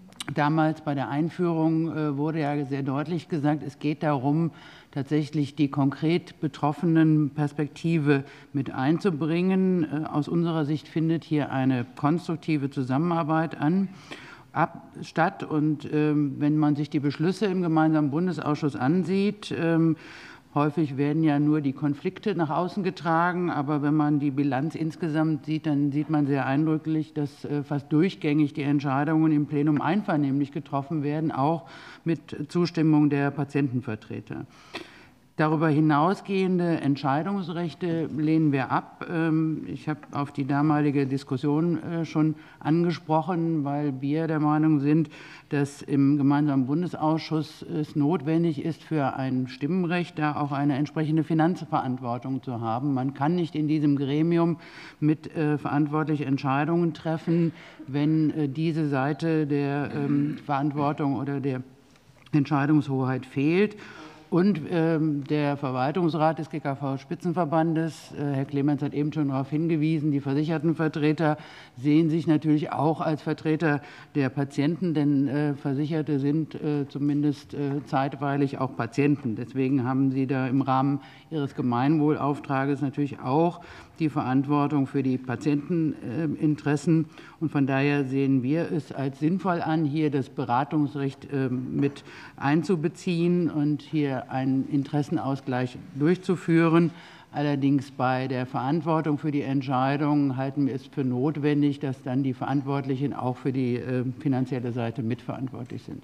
Damals bei der Einführung äh, wurde ja sehr deutlich gesagt, es geht darum, tatsächlich die konkret betroffenen Perspektive mit einzubringen. Äh, aus unserer Sicht findet hier eine konstruktive Zusammenarbeit an, ab, statt. Und ähm, wenn man sich die Beschlüsse im gemeinsamen Bundesausschuss ansieht, ähm, häufig werden ja nur die Konflikte nach außen getragen, aber wenn man die Bilanz insgesamt sieht, dann sieht man sehr eindrücklich, dass fast durchgängig die Entscheidungen im Plenum einvernehmlich getroffen werden, auch mit Zustimmung der Patientenvertreter. Darüber hinausgehende Entscheidungsrechte lehnen wir ab. Ich habe auf die damalige Diskussion schon angesprochen, weil wir der Meinung sind, dass im gemeinsamen Bundesausschuss es notwendig ist, für ein Stimmenrecht da auch eine entsprechende Finanzverantwortung zu haben. Man kann nicht in diesem Gremium mit äh, verantwortlich Entscheidungen treffen, wenn äh, diese Seite der ähm, Verantwortung oder der Entscheidungshoheit fehlt. Und ähm, der Verwaltungsrat des G K V-Spitzenverbandes, äh, Herr Clemens hat eben schon darauf hingewiesen, die Versichertenvertreter sehen sich natürlich auch als Vertreter der Patienten, denn äh, Versicherte sind äh, zumindest äh, zeitweilig auch Patienten. Deswegen haben sie da im Rahmen ihres Gemeinwohlauftrages natürlich auch die Verantwortung für die Patienteninteressen. Und von daher sehen wir es als sinnvoll an, hier das Beratungsrecht mit einzubeziehen und hier einen Interessenausgleich durchzuführen. Allerdings bei der Verantwortung für die Entscheidung halten wir es für notwendig, dass dann die Verantwortlichen auch für die finanzielle Seite mitverantwortlich sind.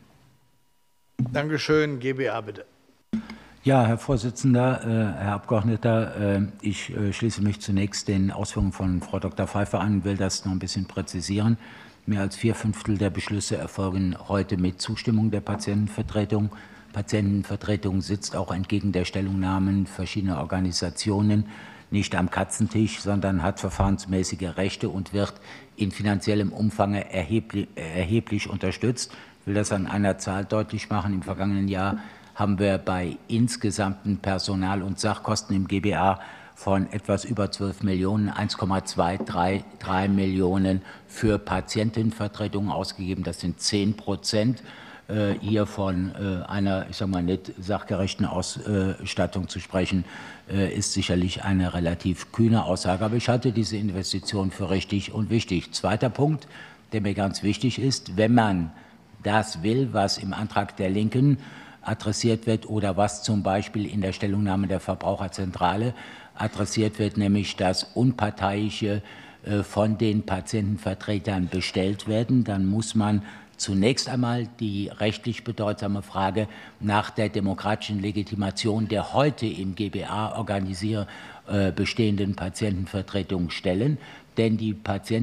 Dankeschön. G B A, bitte. Ja, Herr Vorsitzender, äh, Herr Abgeordneter, äh, ich äh, schließe mich zunächst den Ausführungen von Frau Doktor Pfeiffer an und will das noch ein bisschen präzisieren. Mehr als vier Fünftel der Beschlüsse erfolgen heute mit Zustimmung der Patientenvertretung. Patientenvertretung sitzt auch entgegen der Stellungnahmen verschiedener Organisationen nicht am Katzentisch, sondern hat verfahrensmäßige Rechte und wird in finanziellem Umfang erheblich, erheblich unterstützt. Ich will das an einer Zahl deutlich machen. Im vergangenen Jahr haben wir bei insgesamten Personal- und Sachkosten im G B A von etwas über zwölf Millionen, eins Komma zweihundertdreiunddreißig Millionen für Patientenvertretungen ausgegeben. Das sind zehn Prozent. Äh, hier von äh, einer, ich sage mal, nicht sachgerechten Ausstattung zu sprechen, äh, ist sicherlich eine relativ kühne Aussage. Aber ich halte diese Investition für richtig und wichtig. Zweiter Punkt, der mir ganz wichtig ist, wenn man das will, was im Antrag der Linken adressiert wird oder was zum Beispiel in der Stellungnahme der Verbraucherzentrale adressiert wird, nämlich das Unparteiische äh, von den Patientenvertretern bestellt werden, dann muss man zunächst einmal die rechtlich bedeutsame Frage nach der demokratischen Legitimation der heute im G B A organisier, äh, bestehenden Patientenvertretung stellen. Denn die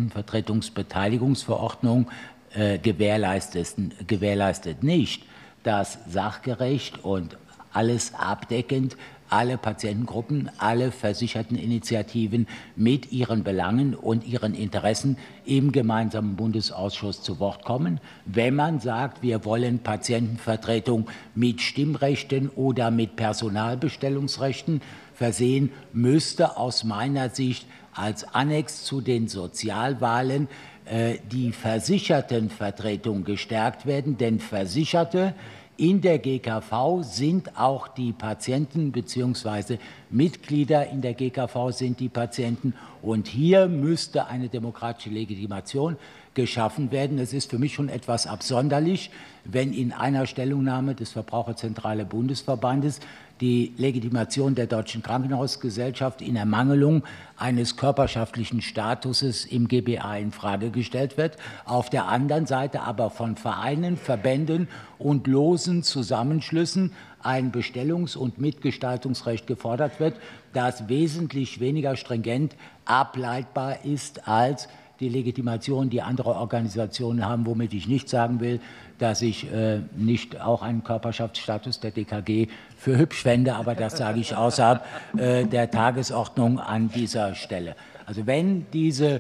Patientenvertretungsbeteiligungsverordnung äh, gewährleistet, gewährleistet nicht, dass sachgerecht und alles abdeckend alle Patientengruppen, alle versicherten Initiativen mit ihren Belangen und ihren Interessen im gemeinsamen Bundesausschuss zu Wort kommen. Wenn man sagt, wir wollen Patientenvertretung mit Stimmrechten oder mit Personalbestellungsrechten versehen, müsste aus meiner Sicht als Annex zu den Sozialwahlen äh, die Versichertenvertretung gestärkt werden, denn Versicherte in der G K V sind auch die Patienten bzw. Mitglieder in der G K V sind die Patienten. Und hier müsste eine demokratische Legitimation geschaffen werden. Es ist für mich schon etwas absonderlich, wenn in einer Stellungnahme des Verbraucherzentrale Bundesverbandes die Legitimation der Deutschen Krankenhausgesellschaft in Ermangelung eines körperschaftlichen Statuses im G B A infrage gestellt wird, auf der anderen Seite aber von Vereinen, Verbänden und losen Zusammenschlüssen ein Bestellungs- und Mitgestaltungsrecht gefordert wird, das wesentlich weniger stringent ableitbar ist als die Legitimation, die andere Organisationen haben, womit ich nicht sagen will, dass ich äh, nicht auch einen Körperschaftsstatus der D K G für hübsch fände, aber das sage ich außerhalb äh, der Tagesordnung an dieser Stelle. Also wenn diese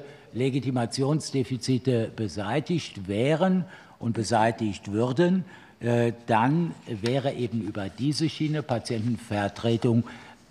Legitimationsdefizite beseitigt wären und beseitigt würden, äh, dann wäre eben über diese Schiene Patientenvertretung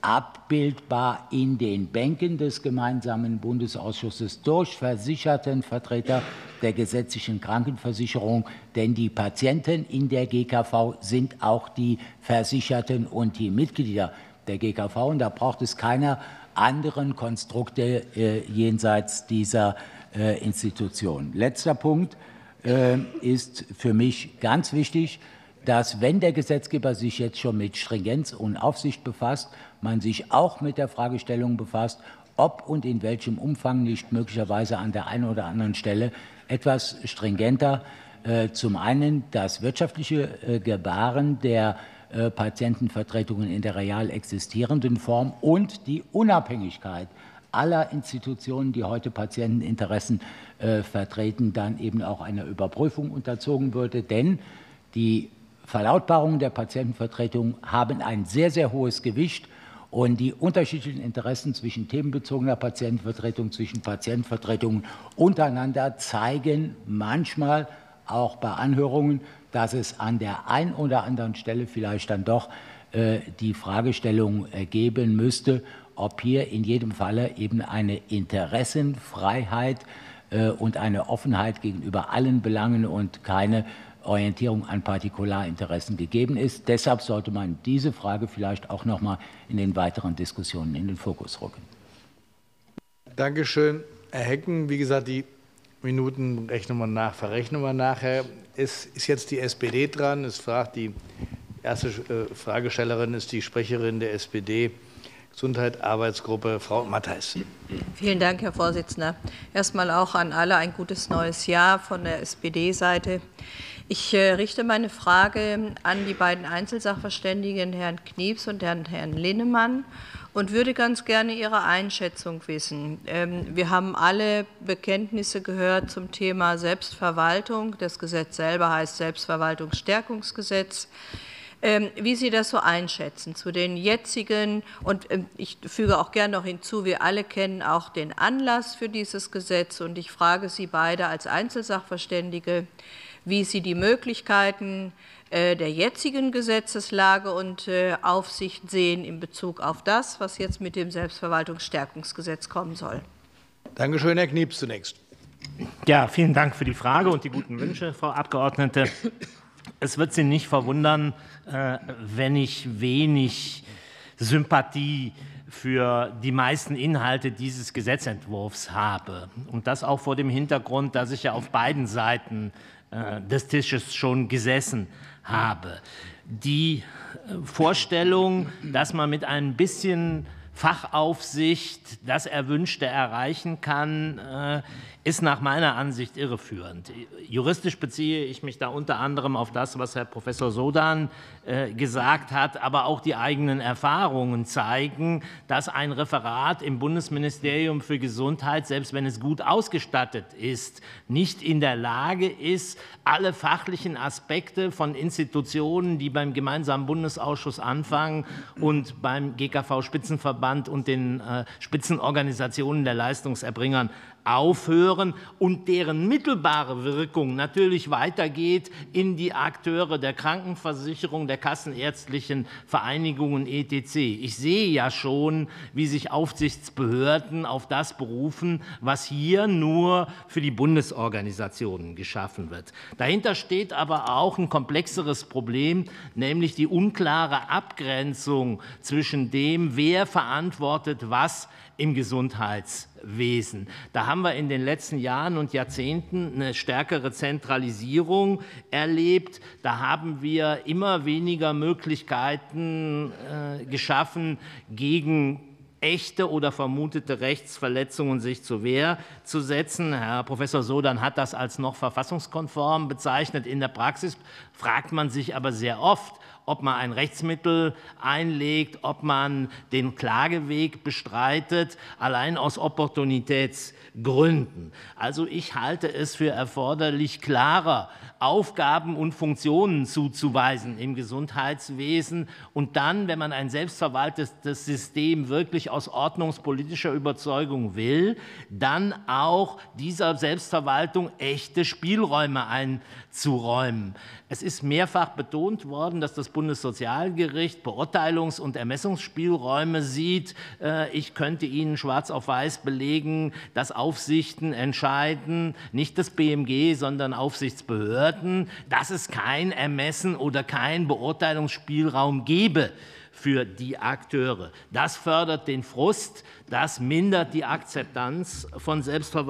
abbildbar in den Bänken des gemeinsamen Bundesausschusses durch Versichertenvertreter der gesetzlichen Krankenversicherung, denn die Patienten in der G K V sind auch die Versicherten und die Mitglieder der G K V. Und da braucht es keine anderen Konstrukte äh, jenseits dieser äh, Institution. Letzter Punkt äh, ist für mich ganz wichtig, dass, wenn der Gesetzgeber sich jetzt schon mit Stringenz und Aufsicht befasst, man sich auch mit der Fragestellung befasst, ob und in welchem Umfang nicht möglicherweise an der einen oder anderen Stelle etwas stringenter äh, zum einen das wirtschaftliche äh, Gebaren der äh, Patientenvertretungen in der real existierenden Form und die Unabhängigkeit aller Institutionen, die heute Patienteninteressen äh, vertreten, dann eben auch einer Überprüfung unterzogen würde. Denn die Verlautbarungen der Patientenvertretung haben ein sehr, sehr hohes Gewicht. Und die unterschiedlichen Interessen zwischen themenbezogener Patientenvertretung, zwischen Patientenvertretungen untereinander zeigen manchmal auch bei Anhörungen, dass es an der einen oder anderen Stelle vielleicht dann doch äh, die Fragestellung äh, geben müsste, ob hier in jedem Falle eben eine Interessenfreiheit äh, und eine Offenheit gegenüber allen Belangen und keine Orientierung an Partikularinteressen gegeben ist. Deshalb sollte man diese Frage vielleicht auch noch mal in den weiteren Diskussionen in den Fokus rücken. Dankeschön, Herr Hecken. Wie gesagt, die Minuten rechnen wir nach, verrechnen wir nachher. Es ist jetzt die S P D dran. Es fragt die erste Fragestellerin ist die Sprecherin der S P D Gesundheit Arbeitsgruppe, Frau Mattheis. Vielen Dank, Herr Vorsitzender. Erstmal auch an alle ein gutes neues Jahr von der S P D-Seite. Ich äh, richte meine Frage an die beiden Einzelsachverständigen, Herrn Knieps und Herrn, Herrn Linnemann, und würde ganz gerne Ihre Einschätzung wissen. Ähm, wir haben alle Bekenntnisse gehört zum Thema Selbstverwaltung. Das Gesetz selber heißt Selbstverwaltungsstärkungsgesetz. Ähm, wie Sie das so einschätzen zu den jetzigen, und ähm, ich füge auch gerne noch hinzu, wir alle kennen auch den Anlass für dieses Gesetz, und ich frage Sie beide als Einzelsachverständige, wie Sie die Möglichkeiten äh, der jetzigen Gesetzeslage und äh, Aufsicht sehen in Bezug auf das, was jetzt mit dem Selbstverwaltungsstärkungsgesetz kommen soll. Danke schön, Herr Knieps zunächst. Ja, vielen Dank für die Frage und die guten Wünsche, Frau Abgeordnete. Es wird Sie nicht verwundern, äh, wenn ich wenig Sympathie für die meisten Inhalte dieses Gesetzentwurfs habe. Und das auch vor dem Hintergrund, dass ich ja auf beiden Seiten des Tisches schon gesessen habe. Die Vorstellung, dass man mit ein bisschen Fachaufsicht das Erwünschte erreichen kann, ist nach meiner Ansicht irreführend. Juristisch beziehe ich mich da unter anderem auf das, was Herr Professor Sodan äh, gesagt hat, aber auch die eigenen Erfahrungen zeigen, dass ein Referat im Bundesministerium für Gesundheit, selbst wenn es gut ausgestattet ist, nicht in der Lage ist, alle fachlichen Aspekte von Institutionen, die beim gemeinsamen Bundesausschuss anfangen und beim G K V-Spitzenverband und den äh, Spitzenorganisationen der Leistungserbringern aufhören und deren mittelbare Wirkung natürlich weitergeht in die Akteure der Krankenversicherung, der kassenärztlichen Vereinigungen et cetera. Ich sehe ja schon, wie sich Aufsichtsbehörden auf das berufen, was hier nur für die Bundesorganisationen geschaffen wird. Dahinter steht aber auch ein komplexeres Problem, nämlich die unklare Abgrenzung zwischen dem, wer verantwortet was im Gesundheitswesen. Da haben wir in den letzten Jahren und Jahrzehnten eine stärkere Zentralisierung erlebt. Da haben wir immer weniger Möglichkeiten äh, geschaffen, gegen echte oder vermutete Rechtsverletzungen sich zur Wehr zu setzen. Herr Professor Sodan hat das als noch verfassungskonform bezeichnet. In der Praxis fragt man sich aber sehr oft, ob man ein Rechtsmittel einlegt, ob man den Klageweg bestreitet, allein aus Opportunitätsgründen. Also ich halte es für erforderlich, klarer Aufgaben und Funktionen zuzuweisen im Gesundheitswesen und dann, wenn man ein selbstverwaltetes System wirklich aus ordnungspolitischer Überzeugung will, dann auch dieser Selbstverwaltung echte Spielräume einzuräumen. Es ist mehrfach betont worden, dass das Bundessozialgericht Beurteilungs- und Ermessungsspielräume sieht. Ich könnte Ihnen schwarz auf weiß belegen, dass Aufsichten entscheiden, nicht das B M G, sondern Aufsichtsbehörden, dass es kein Ermessen oder kein Beurteilungsspielraum gebe für die Akteure. Das fördert den Frust, das mindert die Akzeptanz von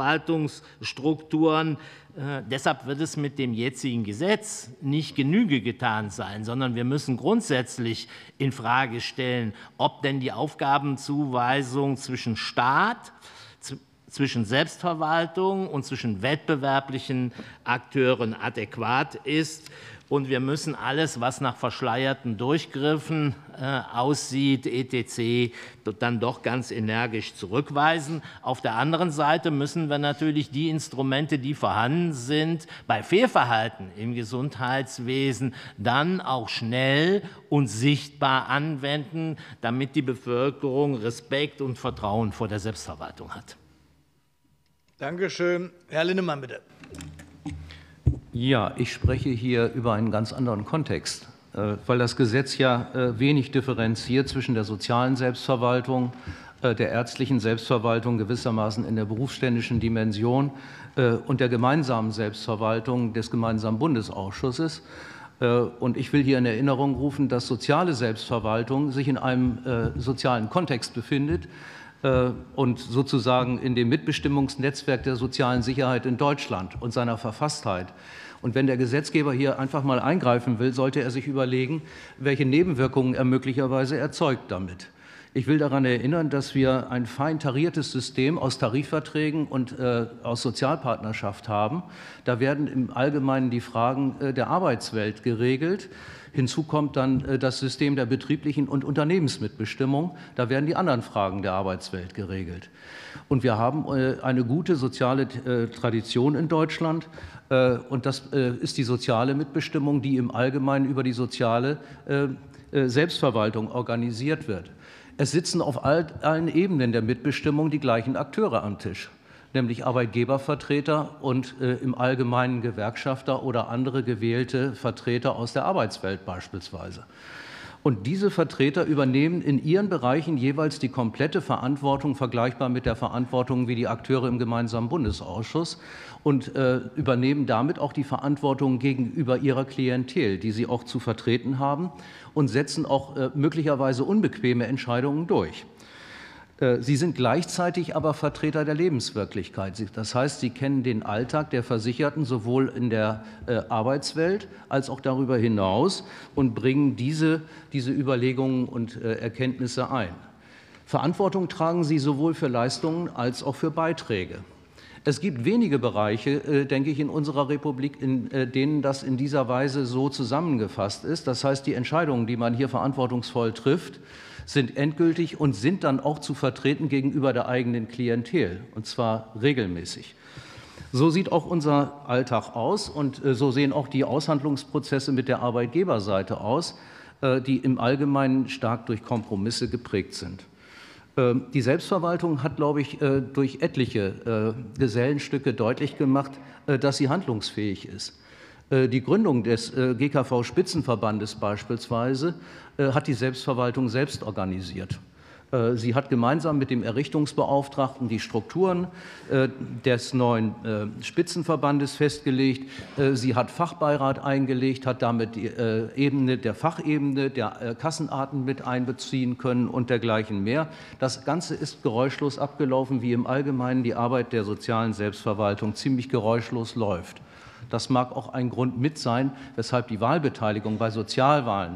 Selbstverwaltungsstrukturen. Äh, deshalb wird es mit dem jetzigen Gesetz nicht Genüge getan sein, sondern wir müssen grundsätzlich infrage stellen, ob denn die Aufgabenzuweisung zwischen Staat, zwischen Selbstverwaltung und zwischen wettbewerblichen Akteuren adäquat ist. Und wir müssen alles, was nach verschleierten Durchgriffen äh, aussieht, et cetera, dann doch ganz energisch zurückweisen. Auf der anderen Seite müssen wir natürlich die Instrumente, die vorhanden sind, bei Fehlverhalten im Gesundheitswesen dann auch schnell und sichtbar anwenden, damit die Bevölkerung Respekt und Vertrauen vor der Selbstverwaltung hat. Dankeschön. Herr Linnemann, bitte. Ja, ich spreche hier über einen ganz anderen Kontext, weil das Gesetz ja wenig differenziert zwischen der sozialen Selbstverwaltung, der ärztlichen Selbstverwaltung gewissermaßen in der berufsständischen Dimension und der gemeinsamen Selbstverwaltung des gemeinsamen Bundesausschusses. Und ich will hier in Erinnerung rufen, dass soziale Selbstverwaltung sich in einem sozialen Kontext befindet, und sozusagen in dem Mitbestimmungsnetzwerk der sozialen Sicherheit in Deutschland und seiner Verfasstheit. Und wenn der Gesetzgeber hier einfach mal eingreifen will, sollte er sich überlegen, welche Nebenwirkungen er möglicherweise erzeugt damit. Ich will daran erinnern, dass wir ein fein tariertes System aus Tarifverträgen und äh, aus Sozialpartnerschaft haben. Da werden im Allgemeinen die Fragen äh, der Arbeitswelt geregelt. Hinzu kommt dann das System der betrieblichen und Unternehmensmitbestimmung. Da werden die anderen Fragen der Arbeitswelt geregelt. Und wir haben eine gute soziale Tradition in Deutschland. Und das ist die soziale Mitbestimmung, die im Allgemeinen über die soziale Selbstverwaltung organisiert wird. Es sitzen auf allen Ebenen der Mitbestimmung die gleichen Akteure am Tisch, nämlich Arbeitgebervertreter und äh, im Allgemeinen Gewerkschafter oder andere gewählte Vertreter aus der Arbeitswelt beispielsweise. Und diese Vertreter übernehmen in ihren Bereichen jeweils die komplette Verantwortung, vergleichbar mit der Verantwortung wie die Akteure im gemeinsamen Bundesausschuss, und äh, übernehmen damit auch die Verantwortung gegenüber ihrer Klientel, die sie auch zu vertreten haben, und setzen auch äh, möglicherweise unbequeme Entscheidungen durch. Sie sind gleichzeitig aber Vertreter der Lebenswirklichkeit. Das heißt, Sie kennen den Alltag der Versicherten sowohl in der Arbeitswelt als auch darüber hinaus und bringen diese, diese Überlegungen und Erkenntnisse ein. Verantwortung tragen Sie sowohl für Leistungen als auch für Beiträge. Es gibt wenige Bereiche, denke ich, in unserer Republik, in denen das in dieser Weise so zusammengefasst ist. Das heißt, die Entscheidungen, die man hier verantwortungsvoll trifft, sind endgültig und sind dann auch zu vertreten gegenüber der eigenen Klientel, und zwar regelmäßig. So sieht auch unser Alltag aus und so sehen auch die Aushandlungsprozesse mit der Arbeitgeberseite aus, die im Allgemeinen stark durch Kompromisse geprägt sind. Die Selbstverwaltung hat, glaube ich, durch etliche Gesellenstücke deutlich gemacht, dass sie handlungsfähig ist. Die Gründung des G K V-Spitzenverbandes beispielsweise hat die Selbstverwaltung selbst organisiert. Sie hat gemeinsam mit dem Errichtungsbeauftragten die Strukturen des neuen Spitzenverbandes festgelegt. Sie hat Fachbeirat eingelegt, hat damit die Ebene der Fachebene, der Kassenarten mit einbeziehen können und dergleichen mehr. Das Ganze ist geräuschlos abgelaufen, wie im Allgemeinen die Arbeit der sozialen Selbstverwaltung ziemlich geräuschlos läuft. Das mag auch ein Grund mit sein, weshalb die Wahlbeteiligung bei Sozialwahlen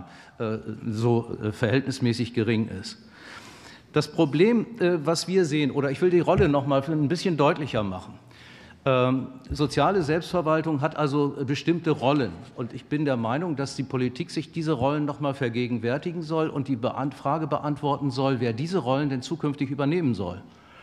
so verhältnismäßig gering ist. Das Problem, was wir sehen, oder ich will die Rolle noch mal ein bisschen deutlicher machen. Ähm, soziale Selbstverwaltung hat also bestimmte Rollen. Und ich bin der Meinung, dass die Politik sich diese Rollen noch mal vergegenwärtigen soll und die Frage beantworten soll, wer diese Rollen denn zukünftig übernehmen soll.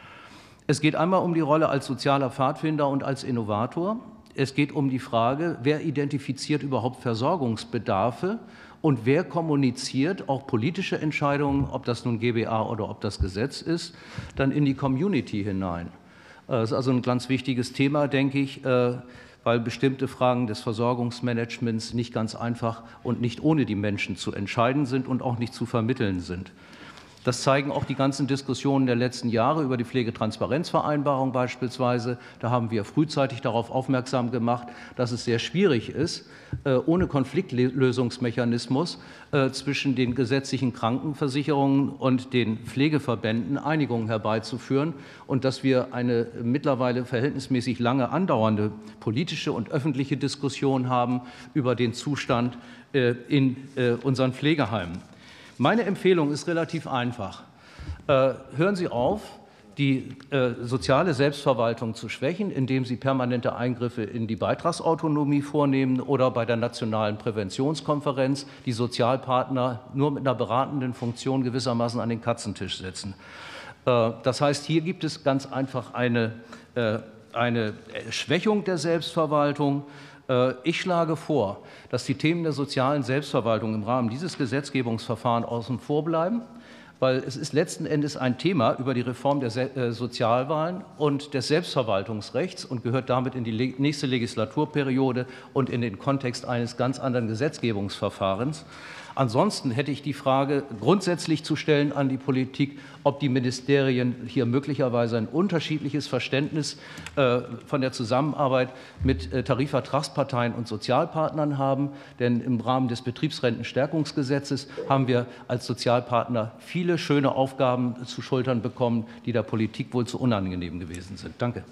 Es geht einmal um die Rolle als sozialer Pfadfinder und als Innovator. Es geht um die Frage, wer identifiziert überhaupt Versorgungsbedarfe und wer kommuniziert auch politische Entscheidungen, ob das nun G B A oder ob das Gesetz ist, dann in die Community hinein. Das ist also ein ganz wichtiges Thema, denke ich, weil bestimmte Fragen des Versorgungsmanagements nicht ganz einfach und nicht ohne die Menschen zu entscheiden sind und auch nicht zu vermitteln sind. Das zeigen auch die ganzen Diskussionen der letzten Jahre über die Pflegetransparenzvereinbarung beispielsweise. Da haben wir frühzeitig darauf aufmerksam gemacht, dass es sehr schwierig ist, ohne Konfliktlösungsmechanismus zwischen den gesetzlichen Krankenversicherungen und den Pflegeverbänden Einigungen herbeizuführen und dass wir eine mittlerweile verhältnismäßig lange andauernde politische und öffentliche Diskussion haben über den Zustand in unseren Pflegeheimen. Meine Empfehlung ist relativ einfach. Hören Sie auf, die soziale Selbstverwaltung zu schwächen, indem Sie permanente Eingriffe in die Beitragsautonomie vornehmen oder bei der Nationalen Präventionskonferenz die Sozialpartner nur mit einer beratenden Funktion gewissermaßen an den Katzentisch setzen. Das heißt, hier gibt es ganz einfach eine, eine Schwächung der Selbstverwaltung. Ich schlage vor, dass die Themen der sozialen Selbstverwaltung im Rahmen dieses Gesetzgebungsverfahrens außen vor bleiben, weil es ist letzten Endes ein Thema über die Reform der Sozialwahlen und des Selbstverwaltungsrechts und gehört damit in die nächste Legislaturperiode und in den Kontext eines ganz anderen Gesetzgebungsverfahrens. Ansonsten hätte ich die Frage grundsätzlich zu stellen an die Politik, ob die Ministerien hier möglicherweise ein unterschiedliches Verständnis äh, von der Zusammenarbeit mit äh, Tarifvertragsparteien und Sozialpartnern haben. Denn im Rahmen des Betriebsrentenstärkungsgesetzes haben wir als Sozialpartner viele schöne Aufgaben zu schultern bekommen, die der Politik wohl zu unangenehm gewesen sind. Danke.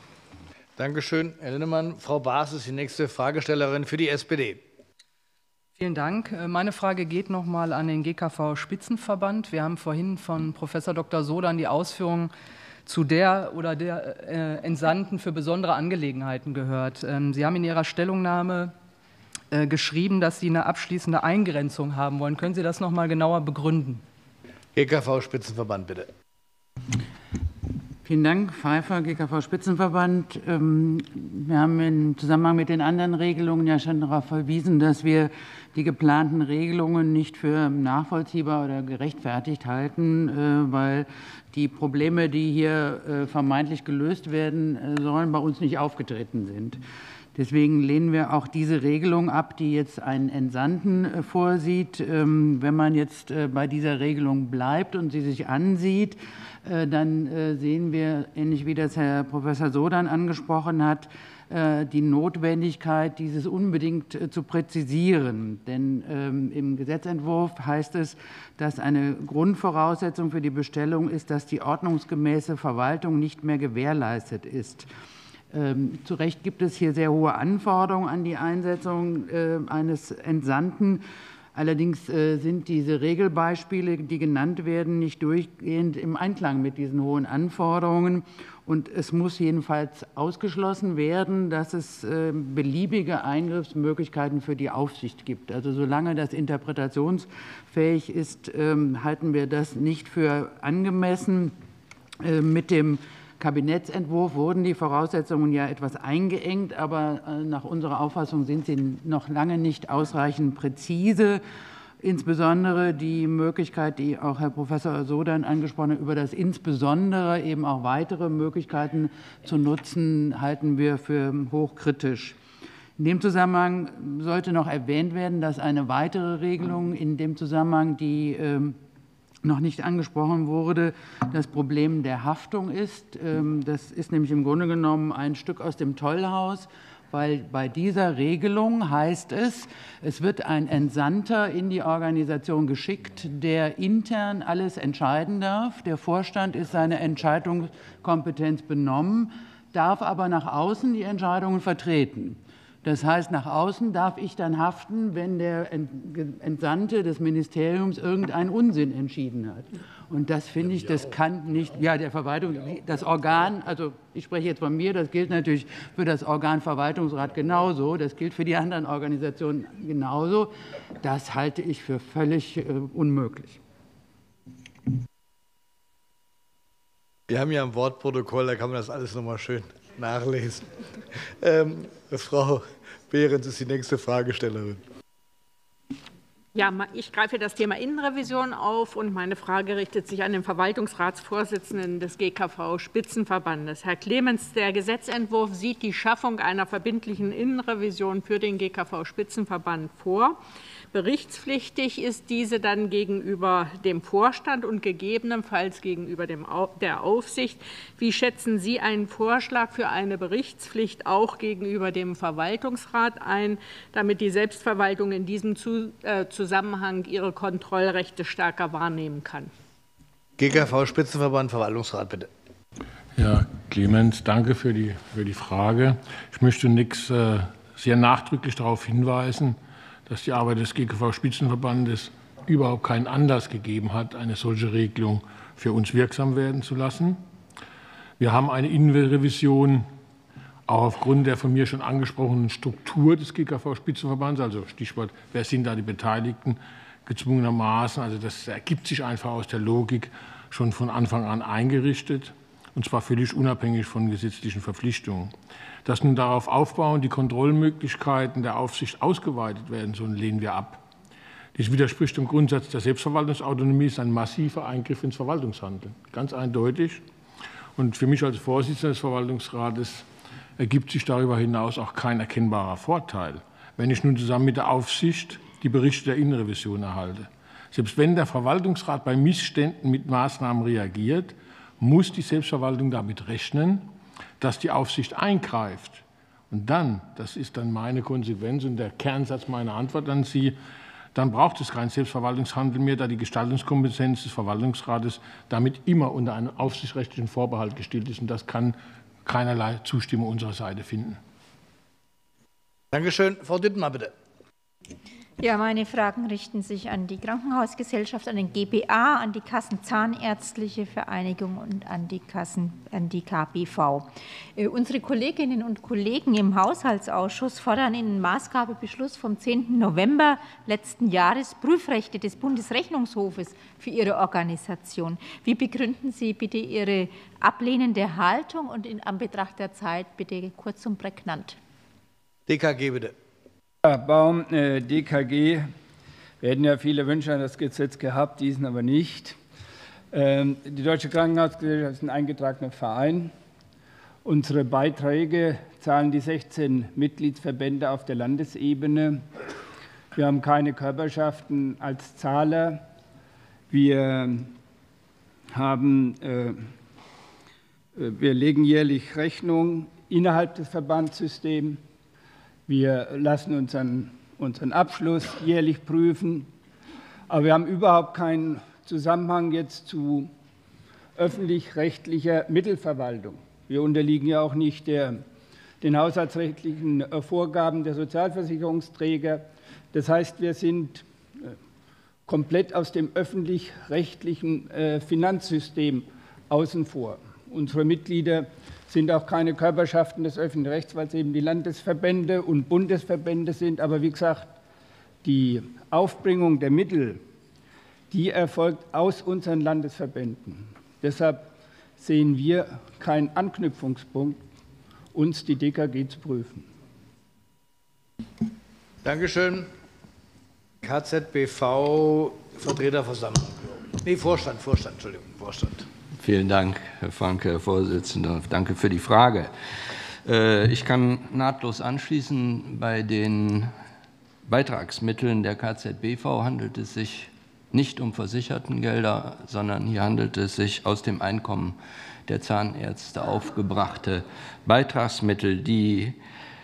Danke schön, Herr Linnemann. Frau Baas ist die nächste Fragestellerin für die S P D. Vielen Dank. Meine Frage geht noch mal an den G K V-Spitzenverband. Wir haben vorhin von Professor Doktor Sodan die Ausführungen zu der oder der äh, Entsandten für besondere Angelegenheiten gehört. Ähm, Sie haben in Ihrer Stellungnahme äh, geschrieben, dass Sie eine abschließende Eingrenzung haben wollen. Können Sie das noch mal genauer begründen? G K V-Spitzenverband, bitte. Vielen Dank, Pfeiffer, G K V-Spitzenverband. Wir haben im Zusammenhang mit den anderen Regelungen ja schon darauf verwiesen, dass wir die geplanten Regelungen nicht für nachvollziehbar oder gerechtfertigt halten, weil die Probleme, die hier vermeintlich gelöst werden sollen, bei uns nicht aufgetreten sind. Deswegen lehnen wir auch diese Regelung ab, die jetzt einen Entsandten vorsieht. Wenn man jetzt bei dieser Regelung bleibt und sie sich ansieht, dann sehen wir, ähnlich wie das Herr Professor Sodan angesprochen hat, die Notwendigkeit, dieses unbedingt zu präzisieren. Denn ähm, im Gesetzentwurf heißt es, dass eine Grundvoraussetzung für die Bestellung ist, dass die ordnungsgemäße Verwaltung nicht mehr gewährleistet ist. Ähm, zu Recht gibt es hier sehr hohe Anforderungen an die Einsetzung äh, eines Entsandten. Allerdings äh, sind diese Regelbeispiele, die genannt werden, nicht durchgehend im Einklang mit diesen hohen Anforderungen. Und es muss jedenfalls ausgeschlossen werden, dass es äh, beliebige Eingriffsmöglichkeiten für die Aufsicht gibt. Also solange das interpretationsfähig ist, äh, halten wir das nicht für angemessen. Äh, mit dem Kabinettsentwurf wurden die Voraussetzungen ja etwas eingeengt, aber äh, nach unserer Auffassung sind sie noch lange nicht ausreichend präzise. Insbesondere die Möglichkeit, die auch Herr Professor Sodan angesprochen hat, über das insbesondere eben auch weitere Möglichkeiten zu nutzen, halten wir für hochkritisch. In dem Zusammenhang sollte noch erwähnt werden, dass eine weitere Regelung in dem Zusammenhang, die ähm, noch nicht angesprochen wurde, das Problem der Haftung ist. Ähm, das ist nämlich im Grunde genommen ein Stück aus dem Tollhaus, weil bei dieser Regelung heißt es, es wird ein Entsandter in die Organisation geschickt, der intern alles entscheiden darf. Der Vorstand ist seine Entscheidungskompetenz benommen, darf aber nach außen die Entscheidungen vertreten. Das heißt, nach außen darf ich dann haften, wenn der Entsandte des Ministeriums irgendeinen Unsinn entschieden hat. Und das finde ich, das kann nicht, ja, der Verwaltung, das Organ, also ich spreche jetzt von mir, das gilt natürlich für das Organ Verwaltungsrat genauso, das gilt für die anderen Organisationen genauso. Das halte ich für völlig äh, unmöglich. Wir haben ja ein Wortprotokoll, da kann man das alles noch mal schön nachlesen. Ähm, Frau Behrens ist die nächste Fragestellerin. Ja, ich greife das Thema Innenrevision auf und meine Frage richtet sich an den Verwaltungsratsvorsitzenden des G K V-Spitzenverbandes. Herr Clemens, der Gesetzentwurf sieht die Schaffung einer verbindlichen Innenrevision für den G K V-Spitzenverband vor. Berichtspflichtig ist diese dann gegenüber dem Vorstand und gegebenenfalls gegenüber dem, der Aufsicht. Wie schätzen Sie einen Vorschlag für eine Berichtspflicht auch gegenüber dem Verwaltungsrat ein, damit die Selbstverwaltung in diesem Zusammenhang ihre Kontrollrechte stärker wahrnehmen kann? G K V-Spitzenverband, Verwaltungsrat, bitte. Ja, Clemens, danke für die, für die Frage. Ich möchte nix, äh, sehr nachdrücklich darauf hinweisen, dass die Arbeit des G K V-Spitzenverbandes überhaupt keinen Anlass gegeben hat, eine solche Regelung für uns wirksam werden zu lassen. Wir haben eine Innenrevision auch aufgrund der von mir schon angesprochenen Struktur des G K V-Spitzenverbands, also Stichwort, wer sind da die Beteiligten, gezwungenermaßen, also das ergibt sich einfach aus der Logik, schon von Anfang an eingerichtet, und zwar völlig unabhängig von gesetzlichen Verpflichtungen. Dass nun darauf aufbauend die Kontrollmöglichkeiten der Aufsicht ausgeweitet werden sollen, lehnen wir ab. Dies widerspricht dem Grundsatz der Selbstverwaltungsautonomie, ist ein massiver Eingriff ins Verwaltungshandeln, ganz eindeutig. Und für mich als Vorsitzender des Verwaltungsrates ergibt sich darüber hinaus auch kein erkennbarer Vorteil, wenn ich nun zusammen mit der Aufsicht die Berichte der Innenrevision erhalte. Selbst wenn der Verwaltungsrat bei Missständen mit Maßnahmen reagiert, muss die Selbstverwaltung damit rechnen, dass die Aufsicht eingreift. Und dann, das ist dann meine Konsequenz und der Kernsatz meiner Antwort an Sie, dann braucht es kein Selbstverwaltungshandeln mehr, da die Gestaltungskompetenz des Verwaltungsrates damit immer unter einen aufsichtsrechtlichen Vorbehalt gestellt ist. Und das kann keinerlei Zustimmung unserer Seite finden. Dankeschön. Frau Dittmar, bitte. Ja, meine Fragen richten sich an die Krankenhausgesellschaft, an den G B A, an die Kassenzahnärztliche Vereinigung und an die, Kassen, an die K B V. Äh, unsere Kolleginnen und Kollegen im Haushaltsausschuss fordern in Maßgabebeschluss vom zehnten November letzten Jahres Prüfrechte des Bundesrechnungshofes für Ihre Organisation. Wie begründen Sie bitte Ihre ablehnende Haltung und in Anbetracht der Zeit bitte kurz und prägnant? D K G, bitte. Herr Baum, äh, D K G, wir hätten ja viele Wünsche an das Gesetz gehabt, diesen aber nicht. Ähm, die Deutsche Krankenhausgesellschaft ist ein eingetragener Verein. Unsere Beiträge zahlen die sechzehn Mitgliedsverbände auf der Landesebene. Wir haben keine Körperschaften als Zahler. Wir, haben, äh, wir legen jährlich Rechnung innerhalb des Verbandssystems. Wir lassen unseren, unseren Abschluss jährlich prüfen, aber wir haben überhaupt keinen Zusammenhang jetzt zu öffentlich-rechtlicher Mittelverwaltung. Wir unterliegen ja auch nicht der, den haushaltsrechtlichen Vorgaben der Sozialversicherungsträger. Das heißt, wir sind komplett aus dem öffentlich-rechtlichen Finanzsystem außen vor. Unsere Mitglieder sind auch keine Körperschaften des öffentlichen Rechts, weil es eben die Landesverbände und Bundesverbände sind. Aber wie gesagt, die Aufbringung der Mittel, die erfolgt aus unseren Landesverbänden. Deshalb sehen wir keinen Anknüpfungspunkt, uns die D K G zu prüfen. Dankeschön. K Z B V, Vertreterversammlung. Nee, Vorstand, Vorstand, Entschuldigung, Vorstand. Vielen Dank, Herr Franke, Herr Vorsitzender. Danke für die Frage. Ich kann nahtlos anschließen. Bei den Beitragsmitteln der K Z B V handelt es sich nicht um Versichertengelder, sondern hier handelt es sich aus dem Einkommen der Zahnärzte aufgebrachte Beitragsmittel. Die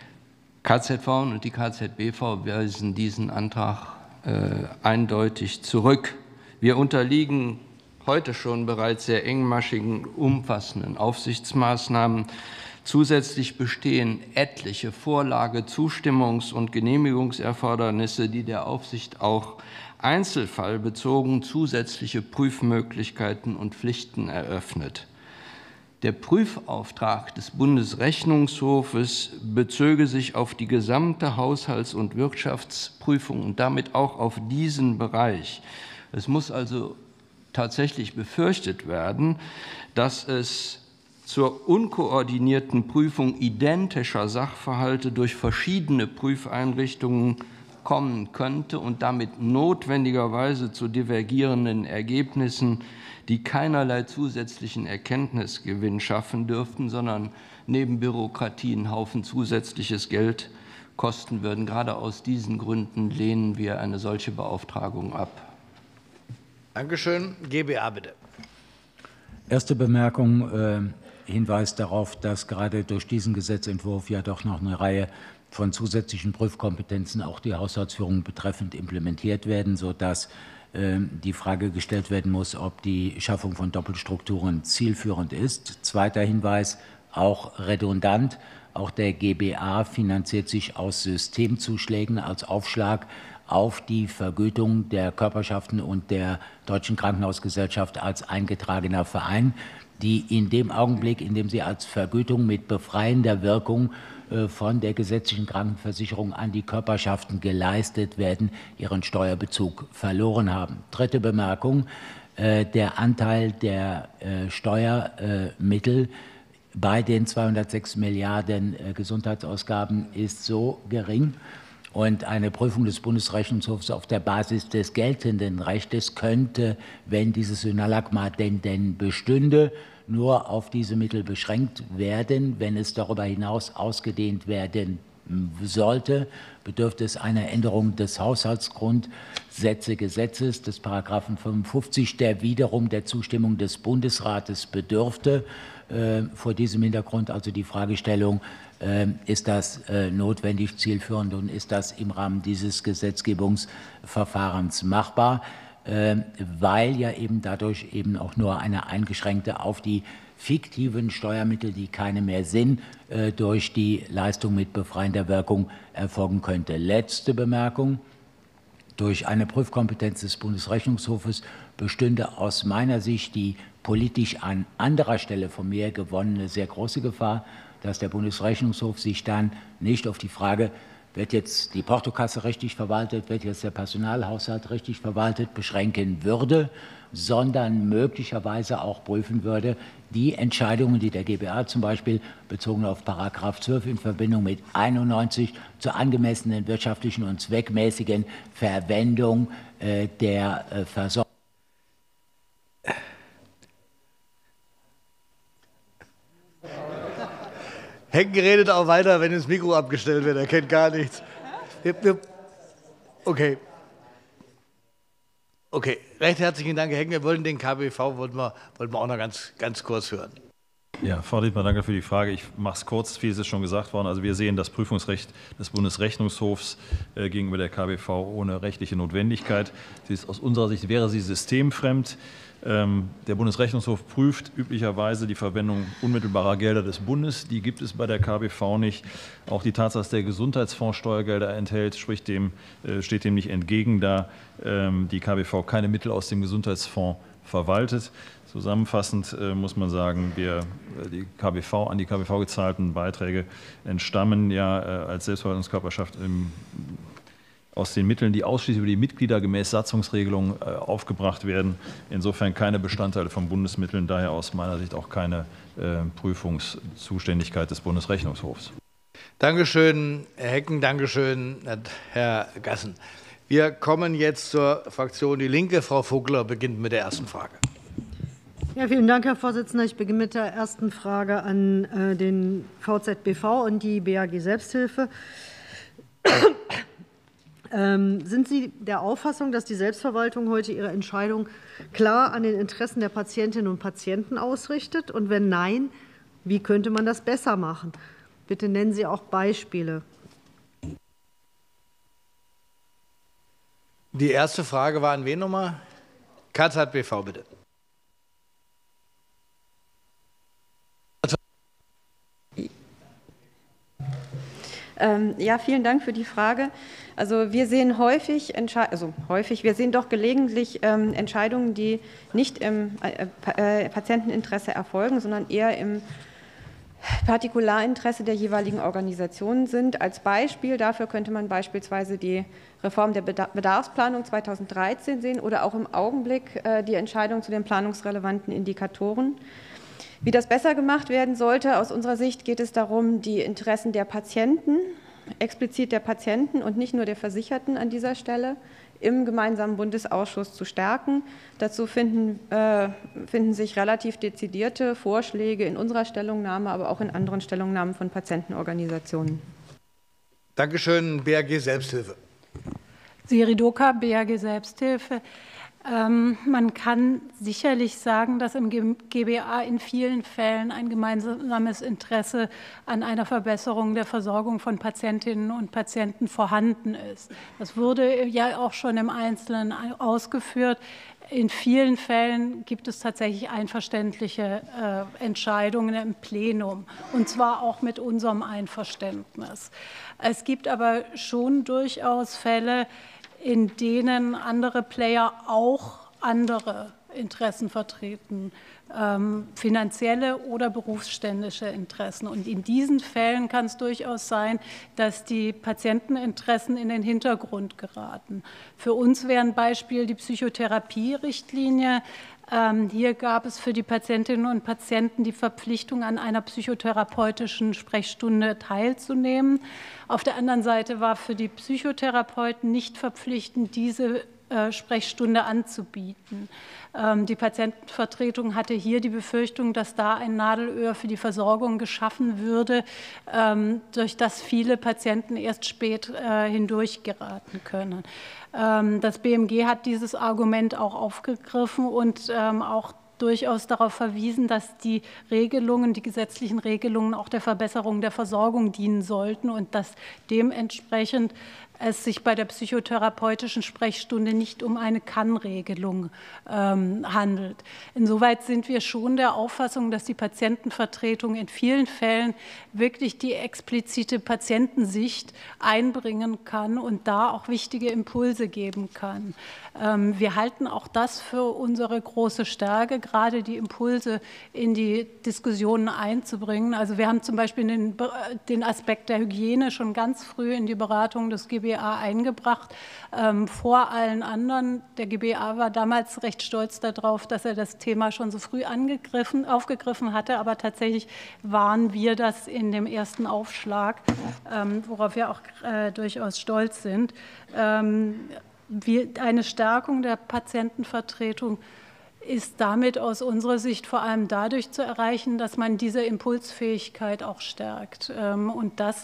K Z V und die K Z B V weisen diesen Antrag äh, eindeutig zurück. Wir unterliegen heute schon bereits sehr engmaschigen, umfassenden Aufsichtsmaßnahmen. Zusätzlich bestehen etliche Vorlage-, Zustimmungs- und Genehmigungserfordernisse, die der Aufsicht auch einzelfallbezogen zusätzliche Prüfmöglichkeiten und Pflichten eröffnet. Der Prüfauftrag des Bundesrechnungshofes bezöge sich auf die gesamte Haushalts- und Wirtschaftsprüfung und damit auch auf diesen Bereich. Es muss also tatsächlich befürchtet werden, dass es zur unkoordinierten Prüfung identischer Sachverhalte durch verschiedene Prüfeinrichtungen kommen könnte und damit notwendigerweise zu divergierenden Ergebnissen, die keinerlei zusätzlichen Erkenntnisgewinn schaffen dürften, sondern neben Bürokratie einen Haufen zusätzliches Geld kosten würden. Gerade aus diesen Gründen lehnen wir eine solche Beauftragung ab. Dankeschön. G B A, bitte. Erste Bemerkung, äh, Hinweis darauf, dass gerade durch diesen Gesetzentwurf ja doch noch eine Reihe von zusätzlichen Prüfkompetenzen auch die Haushaltsführung betreffend implementiert werden, sodass äh, die Frage gestellt werden muss, ob die Schaffung von Doppelstrukturen zielführend ist. Zweiter Hinweis, auch redundant, auch der G B A finanziert sich aus Systemzuschlägen als Aufschlag auf die Vergütung der Körperschaften und der Deutschen Krankenhausgesellschaft als eingetragener Verein, die in dem Augenblick, in dem sie als Vergütung mit befreiender Wirkung von der gesetzlichen Krankenversicherung an die Körperschaften geleistet werden, ihren Steuerbezug verloren haben. Dritte Bemerkung, der Anteil der Steuermittel bei den zweihundertsechs Milliarden Gesundheitsausgaben ist so gering, und eine Prüfung des Bundesrechnungshofs auf der Basis des geltenden Rechtes könnte, wenn dieses Synalagma denn, denn bestünde, nur auf diese Mittel beschränkt werden. Wenn es darüber hinaus ausgedehnt werden sollte, bedürfte es einer Änderung des Haushaltsgrundsätzegesetzes, des Paragraphen fünfundfünfzig, der wiederum der Zustimmung des Bundesrates bedürfte. Äh, vor diesem Hintergrund also die Fragestellung, äh, ist das äh, notwendig, zielführend und ist das im Rahmen dieses Gesetzgebungsverfahrens machbar, äh, weil ja eben dadurch eben auch nur eine eingeschränkte auf die fiktiven Steuermittel, die keine mehr sind, äh, durch die Leistung mit befreiender Wirkung erfolgen könnte. Letzte Bemerkung. Durch eine Prüfkompetenz des Bundesrechnungshofes bestünde aus meiner Sicht die politisch an anderer Stelle von mir gewonnene sehr große Gefahr, dass der Bundesrechnungshof sich dann nicht auf die Frage, wird jetzt die Portokasse richtig verwaltet, wird jetzt der Personalhaushalt richtig verwaltet, beschränken würde, sondern möglicherweise auch prüfen würde, die Entscheidungen, die der G B A zum Beispiel bezogen auf Paragraph zwölf in Verbindung mit einundneunzig zur angemessenen wirtschaftlichen und zweckmäßigen Verwendung äh, der äh, Versorgung. Henken redet auch weiter, wenn das Mikro abgestellt wird. Er kennt gar nichts. Okay. Okay, recht herzlichen Dank, Herr Henken. Wir wollten den K B V wollten wir, wollten wir auch noch ganz, ganz kurz hören. Ja, Frau Dietmar, danke für die Frage. Ich mache es kurz. Vieles ist schon gesagt worden. Also wir sehen das Prüfungsrecht des Bundesrechnungshofs äh, gegenüber der K B V ohne rechtliche Notwendigkeit. Sie ist, aus unserer Sicht wäre sie systemfremd. Ähm, der Bundesrechnungshof prüft üblicherweise die Verwendung unmittelbarer Gelder des Bundes. Die gibt es bei der K B V nicht. Auch die Tatsache, dass der Gesundheitsfonds Steuergelder enthält, spricht dem, äh, steht dem nicht entgegen, da ähm, die K B V keine Mittel aus dem Gesundheitsfonds verwaltet. Zusammenfassend äh, muss man sagen, wir, die K B V, an die K B V gezahlten Beiträge entstammen ja äh, als Selbstverwaltungskörperschaft im, aus den Mitteln, die ausschließlich über die Mitglieder gemäß Satzungsregelung äh, aufgebracht werden. Insofern keine Bestandteile von Bundesmitteln, daher aus meiner Sicht auch keine äh, Prüfungszuständigkeit des Bundesrechnungshofs. Dankeschön, Herr Hecken, Dankeschön, Herr Gassen. Wir kommen jetzt zur Fraktion Die Linke. Frau Vogler beginnt mit der ersten Frage. Ja, vielen Dank, Herr Vorsitzender. Ich beginne mit der ersten Frage an äh, den V Z B V und die B A G Selbsthilfe. ähm, sind Sie der Auffassung, dass die Selbstverwaltung heute ihre Entscheidung klar an den Interessen der Patientinnen und Patienten ausrichtet? Und wenn nein, wie könnte man das besser machen? Bitte nennen Sie auch Beispiele. Die erste Frage war an wen nochmal? K Z B V, bitte. Ja, vielen Dank für die Frage. Also wir sehen häufig, also häufig, wir sehen doch gelegentlich ähm, Entscheidungen, die nicht im äh, Patienteninteresse erfolgen, sondern eher im Partikularinteresse der jeweiligen Organisationen sind. Als Beispiel dafür könnte man beispielsweise die Reform der Bedarfsplanung zweitausenddreizehn sehen oder auch im Augenblick äh, die Entscheidung zu den planungsrelevanten Indikatoren. Wie das besser gemacht werden sollte, aus unserer Sicht geht es darum, die Interessen der Patienten, explizit der Patienten und nicht nur der Versicherten an dieser Stelle, im gemeinsamen Bundesausschuss zu stärken. Dazu finden, äh, finden sich relativ dezidierte Vorschläge in unserer Stellungnahme, aber auch in anderen Stellungnahmen von Patientenorganisationen. Dankeschön, B A G Selbsthilfe. Siri Doka, B A G Selbsthilfe. Ähm, man kann sicherlich sagen, dass im G B A in vielen Fällen ein gemeinsames Interesse an einer Verbesserung der Versorgung von Patientinnen und Patienten vorhanden ist. Das wurde ja auch schon im Einzelnen ausgeführt. In vielen Fällen gibt es tatsächlich einverständliche äh, Entscheidungen im Plenum, und zwar auch mit unserem Einverständnis. Es gibt aber schon durchaus Fälle, in denen andere Player auch andere Interessen vertreten, ähm, finanzielle oder berufsständische Interessen. Und in diesen Fällen kann es durchaus sein, dass die Patienteninteressen in den Hintergrund geraten. Für uns wäre ein Beispiel die Psychotherapie-Richtlinie. Ähm, hier gab es für die Patientinnen und Patienten die Verpflichtung, an einer psychotherapeutischen Sprechstunde teilzunehmen. Auf der anderen Seite war für die Psychotherapeuten nicht verpflichtend, diese äh, Sprechstunde anzubieten. Ähm, die Patientenvertretung hatte hier die Befürchtung, dass da ein Nadelöhr für die Versorgung geschaffen würde, ähm, durch das viele Patienten erst spät äh, hindurch geraten können. Ähm, das B M G hat dieses Argument auch aufgegriffen und ähm, auch durchaus darauf verwiesen, dass die Regelungen, die gesetzlichen Regelungen auch der Verbesserung der Versorgung dienen sollten und dass dementsprechend es sich bei der psychotherapeutischen Sprechstunde nicht um eine Kann-Regelung ähm, handelt. Insoweit sind wir schon der Auffassung, dass die Patientenvertretung in vielen Fällen wirklich die explizite Patientensicht einbringen kann und da auch wichtige Impulse geben kann. Ähm, wir halten auch das für unsere große Stärke, gerade die Impulse in die Diskussionen einzubringen. Also wir haben zum Beispiel den, den Aspekt der Hygiene schon ganz früh in die Beratung des G B A eingebracht, ähm, vor allen anderen. Der G B A war damals recht stolz darauf, dass er das Thema schon so früh angegriffen, aufgegriffen hatte, aber tatsächlich waren wir das in dem ersten Aufschlag, ähm, worauf wir auch äh, durchaus stolz sind. Ähm, wir, eine Stärkung der Patientenvertretung ist damit aus unserer Sicht vor allem dadurch zu erreichen, dass man diese Impulsfähigkeit auch stärkt. Und das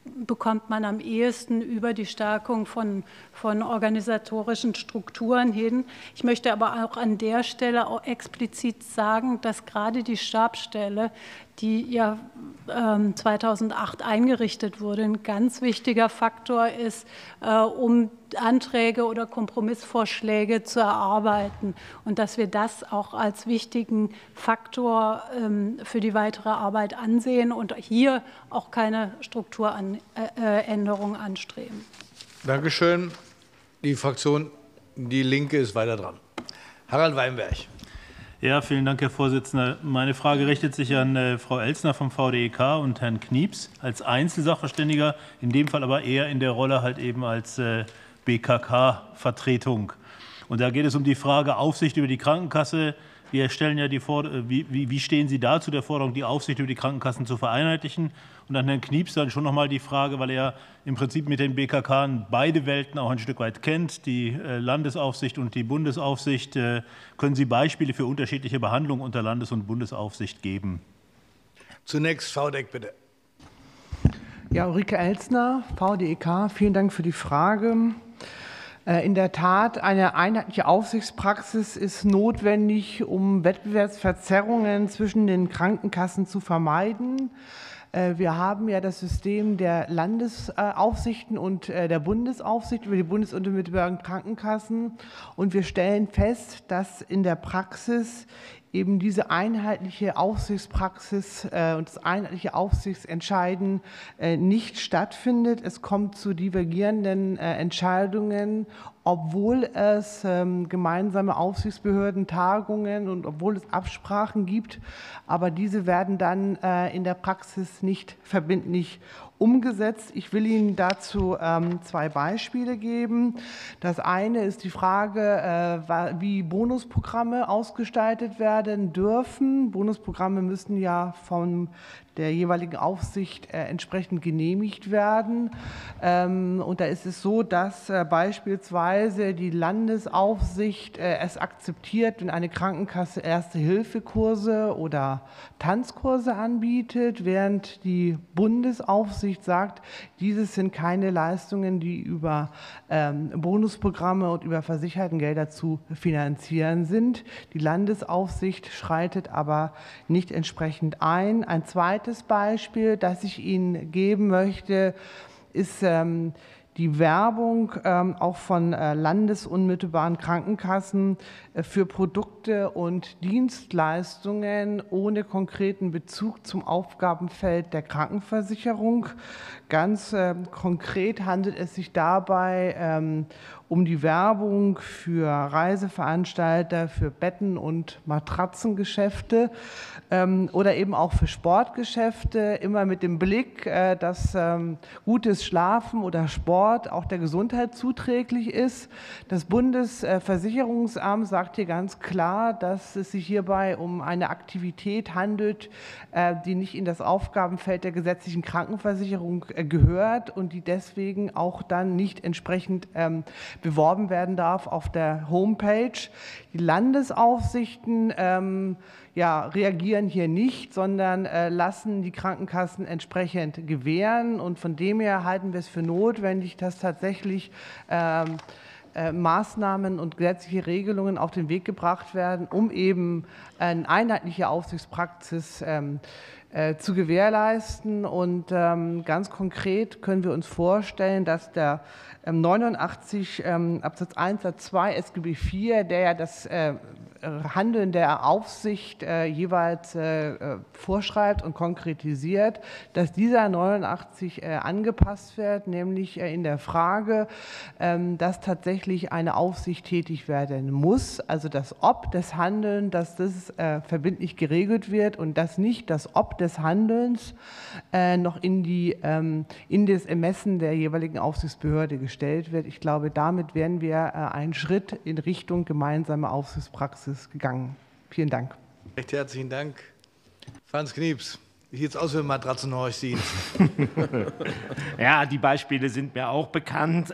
bekommt man am ehesten über die Stärkung von, von organisatorischen Strukturen hin. Ich möchte aber auch an der Stelle auch explizit sagen, dass gerade die Stabsstelle, die ja ähm, zweitausendacht eingerichtet wurde, ein ganz wichtiger Faktor ist, äh, um Anträge oder Kompromissvorschläge zu erarbeiten und dass wir das auch als wichtigen Faktor ähm, für die weitere Arbeit ansehen und hier auch keine Strukturänderung anstreben. Dankeschön. Die Fraktion Die Linke ist weiter dran. Harald Weinberg. Ja, vielen Dank, Herr Vorsitzender. Meine Frage richtet sich an äh, Frau Elstner vom V D E K und Herrn Knieps als Einzelsachverständiger, in dem Fall aber eher in der Rolle halt eben als äh, B K K-Vertretung. Und da geht es um die Frage Aufsicht über die Krankenkasse. Wir stellen ja die Forder- wie, wie, wie stehen Sie da zu der Forderung, die Aufsicht über die Krankenkassen zu vereinheitlichen? Und an Herrn Knieps dann schon noch mal die Frage, weil er im Prinzip mit den B K K beide Welten auch ein Stück weit kennt, die Landesaufsicht und die Bundesaufsicht. Können Sie Beispiele für unterschiedliche Behandlung unter Landes- und Bundesaufsicht geben? Zunächst V D E K, bitte. Ja, Ulrike Elstner, V D E K, vielen Dank für die Frage. In der Tat, eine einheitliche Aufsichtspraxis ist notwendig, um Wettbewerbsverzerrungen zwischen den Krankenkassen zu vermeiden. Wir haben ja das System der Landesaufsichten und der Bundesaufsicht über die Bundes- und mittelbehörden Krankenkassen. Und wir stellen fest, dass in der Praxis eben diese einheitliche Aufsichtspraxis äh, und das einheitliche Aufsichtsentscheiden äh, nicht stattfindet. Es kommt zu divergierenden äh, Entscheidungen, obwohl es ähm, gemeinsame Aufsichtsbehördentagungen und obwohl es Absprachen gibt. Aber diese werden dann äh, in der Praxis nicht verbindlich umgesetzt. Ich will Ihnen dazu ähm, zwei Beispiele geben. Das eine ist die Frage, äh, wie Bonusprogramme ausgestaltet werden dürfen. Bonusprogramme müssen ja von der jeweiligen Aufsicht äh, entsprechend genehmigt werden. Ähm, und da ist es so, dass äh, beispielsweise die Landesaufsicht äh, es akzeptiert, wenn eine Krankenkasse Erste-Hilfe-Kurse oder Tanzkurse anbietet, während die Bundesaufsicht sagt, dieses sind keine Leistungen, die über ähm, Bonusprogramme und über Versichertengelder zu finanzieren sind. Die Landesaufsicht schreitet aber nicht entsprechend ein. Ein zweites Beispiel, das ich Ihnen geben möchte, ist ähm, die Werbung ähm, auch von äh, landesunmittelbaren Krankenkassen äh, für Produkte und Dienstleistungen ohne konkreten Bezug zum Aufgabenfeld der Krankenversicherung. Ganz äh, konkret handelt es sich dabei ähm, um die Werbung für Reiseveranstalter, für Betten- und Matratzengeschäfte ähm, oder eben auch für Sportgeschäfte, immer mit dem Blick, äh, dass ähm, gutes Schlafen oder Sport auch der Gesundheit zuträglich ist. Das Bundesversicherungsamt sagt hier ganz klar, dass es sich hierbei um eine Aktivität handelt, äh, die nicht in das Aufgabenfeld der gesetzlichen Krankenversicherung äh, gehört und die deswegen auch dann nicht entsprechend ähm, beworben werden darf auf der Homepage. Die Landesaufsichten ähm, ja, reagieren hier nicht, sondern äh, lassen die Krankenkassen entsprechend gewähren. Und von dem her halten wir es für notwendig, dass tatsächlich ähm, äh, Maßnahmen und gesetzliche Regelungen auf den Weg gebracht werden, um eben eine einheitliche Aufsichtspraxis ähm, äh, zu gewährleisten. Und ähm, ganz konkret können wir uns vorstellen, dass der neunundachtzig ähm, Absatz eins Satz zwei S G B vier, der ja das äh, Handeln der Aufsicht äh, jeweils äh, vorschreibt und konkretisiert, dass dieser neunundachtzig äh, angepasst wird, nämlich äh, in der Frage, ähm, dass tatsächlich eine Aufsicht tätig werden muss, also das Ob des Handelns, dass das äh, verbindlich geregelt wird und dass nicht das Ob des Handelns äh, noch in, die, ähm, in das Ermessen der jeweiligen Aufsichtsbehörde gestellt wird. Ich glaube, damit wären wir äh, einen Schritt in Richtung gemeinsame Aufsichtspraxis gegangen. Vielen Dank. Recht herzlichen Dank. Franz Knieps, wie sieht es aus mit dem Matratzenhorchdienst? Ja, die Beispiele sind mir auch bekannt.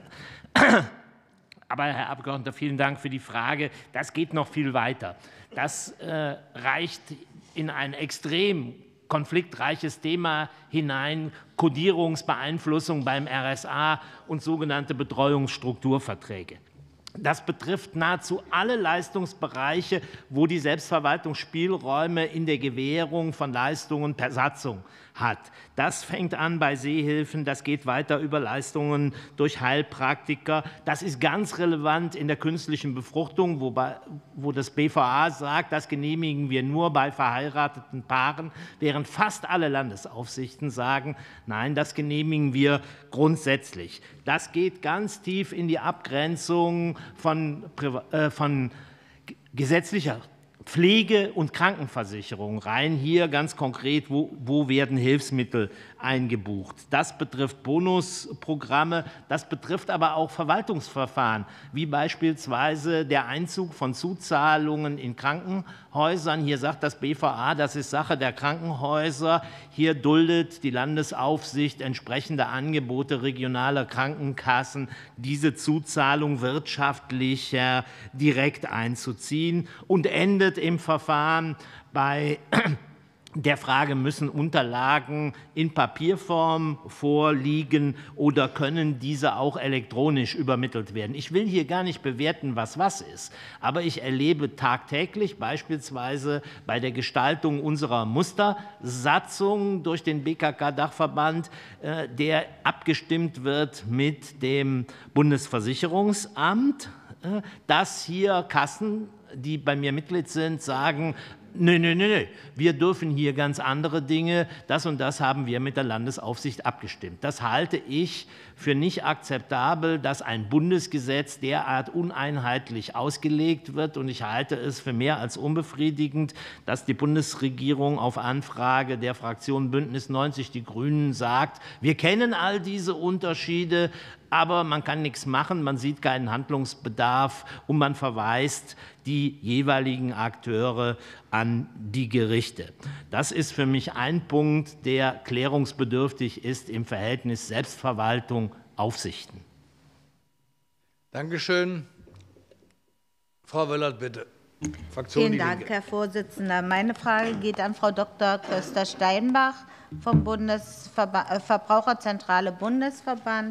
Aber Herr Abgeordneter, vielen Dank für die Frage. Das geht noch viel weiter. Das äh, reicht in ein extrem konfliktreiches Thema hinein, Kodierungsbeeinflussung beim R S A und sogenannte Betreuungsstrukturverträge. Das betrifft nahezu alle Leistungsbereiche, wo die Selbstverwaltung Spielräume in der Gewährung von Leistungen per Satzung hat. Das fängt an bei Sehhilfen, das geht weiter über Leistungen durch Heilpraktiker. Das ist ganz relevant in der künstlichen Befruchtung, wobei, wo das B V A sagt, das genehmigen wir nur bei verheirateten Paaren, während fast alle Landesaufsichten sagen, nein, das genehmigen wir grundsätzlich. Das geht ganz tief in die Abgrenzung von, äh, von gesetzlicher Pflege- und Krankenversicherung rein. Hier ganz konkret, wo, wo werden Hilfsmittel eingebucht. Das betrifft Bonusprogramme, das betrifft aber auch Verwaltungsverfahren, wie beispielsweise der Einzug von Zuzahlungen in Krankenhäusern. Hier sagt das B V A, das ist Sache der Krankenhäuser. Hier duldet die Landesaufsicht entsprechende Angebote regionaler Krankenkassen, diese Zuzahlung wirtschaftlicher direkt einzuziehen und endet im Verfahren bei der Frage, müssen Unterlagen in Papierform vorliegen oder können diese auch elektronisch übermittelt werden. Ich will hier gar nicht bewerten, was was ist, aber ich erlebe tagtäglich beispielsweise bei der Gestaltung unserer Mustersatzung durch den B K K-Dachverband, äh, der abgestimmt wird mit dem Bundesversicherungsamt, äh, dass hier Kassen, die bei mir Mitglied sind, sagen, Nö, nö, nö, nö. Wir dürfen hier ganz andere Dinge. Das und das haben wir mit der Landesaufsicht abgestimmt. Das halte ich für nicht akzeptabel, dass ein Bundesgesetz derart uneinheitlich ausgelegt wird. Und ich halte es für mehr als unbefriedigend, dass die Bundesregierung auf Anfrage der Fraktion Bündnis neunzig Die Grünen sagt, wir kennen all diese Unterschiede, aber man kann nichts machen, man sieht keinen Handlungsbedarf und man verweist die jeweiligen Akteure an die Gerichte. Das ist für mich ein Punkt, der klärungsbedürftig ist im Verhältnis Selbstverwaltung-Aufsichten. Dankeschön. Frau Wöllert, bitte. Fraktion Vielen Die Dank, Linke. Herr Vorsitzender. Meine Frage geht an Frau Doktor Köster-Steinbach vom Bundesverba- Verbraucherzentrale Bundesverband.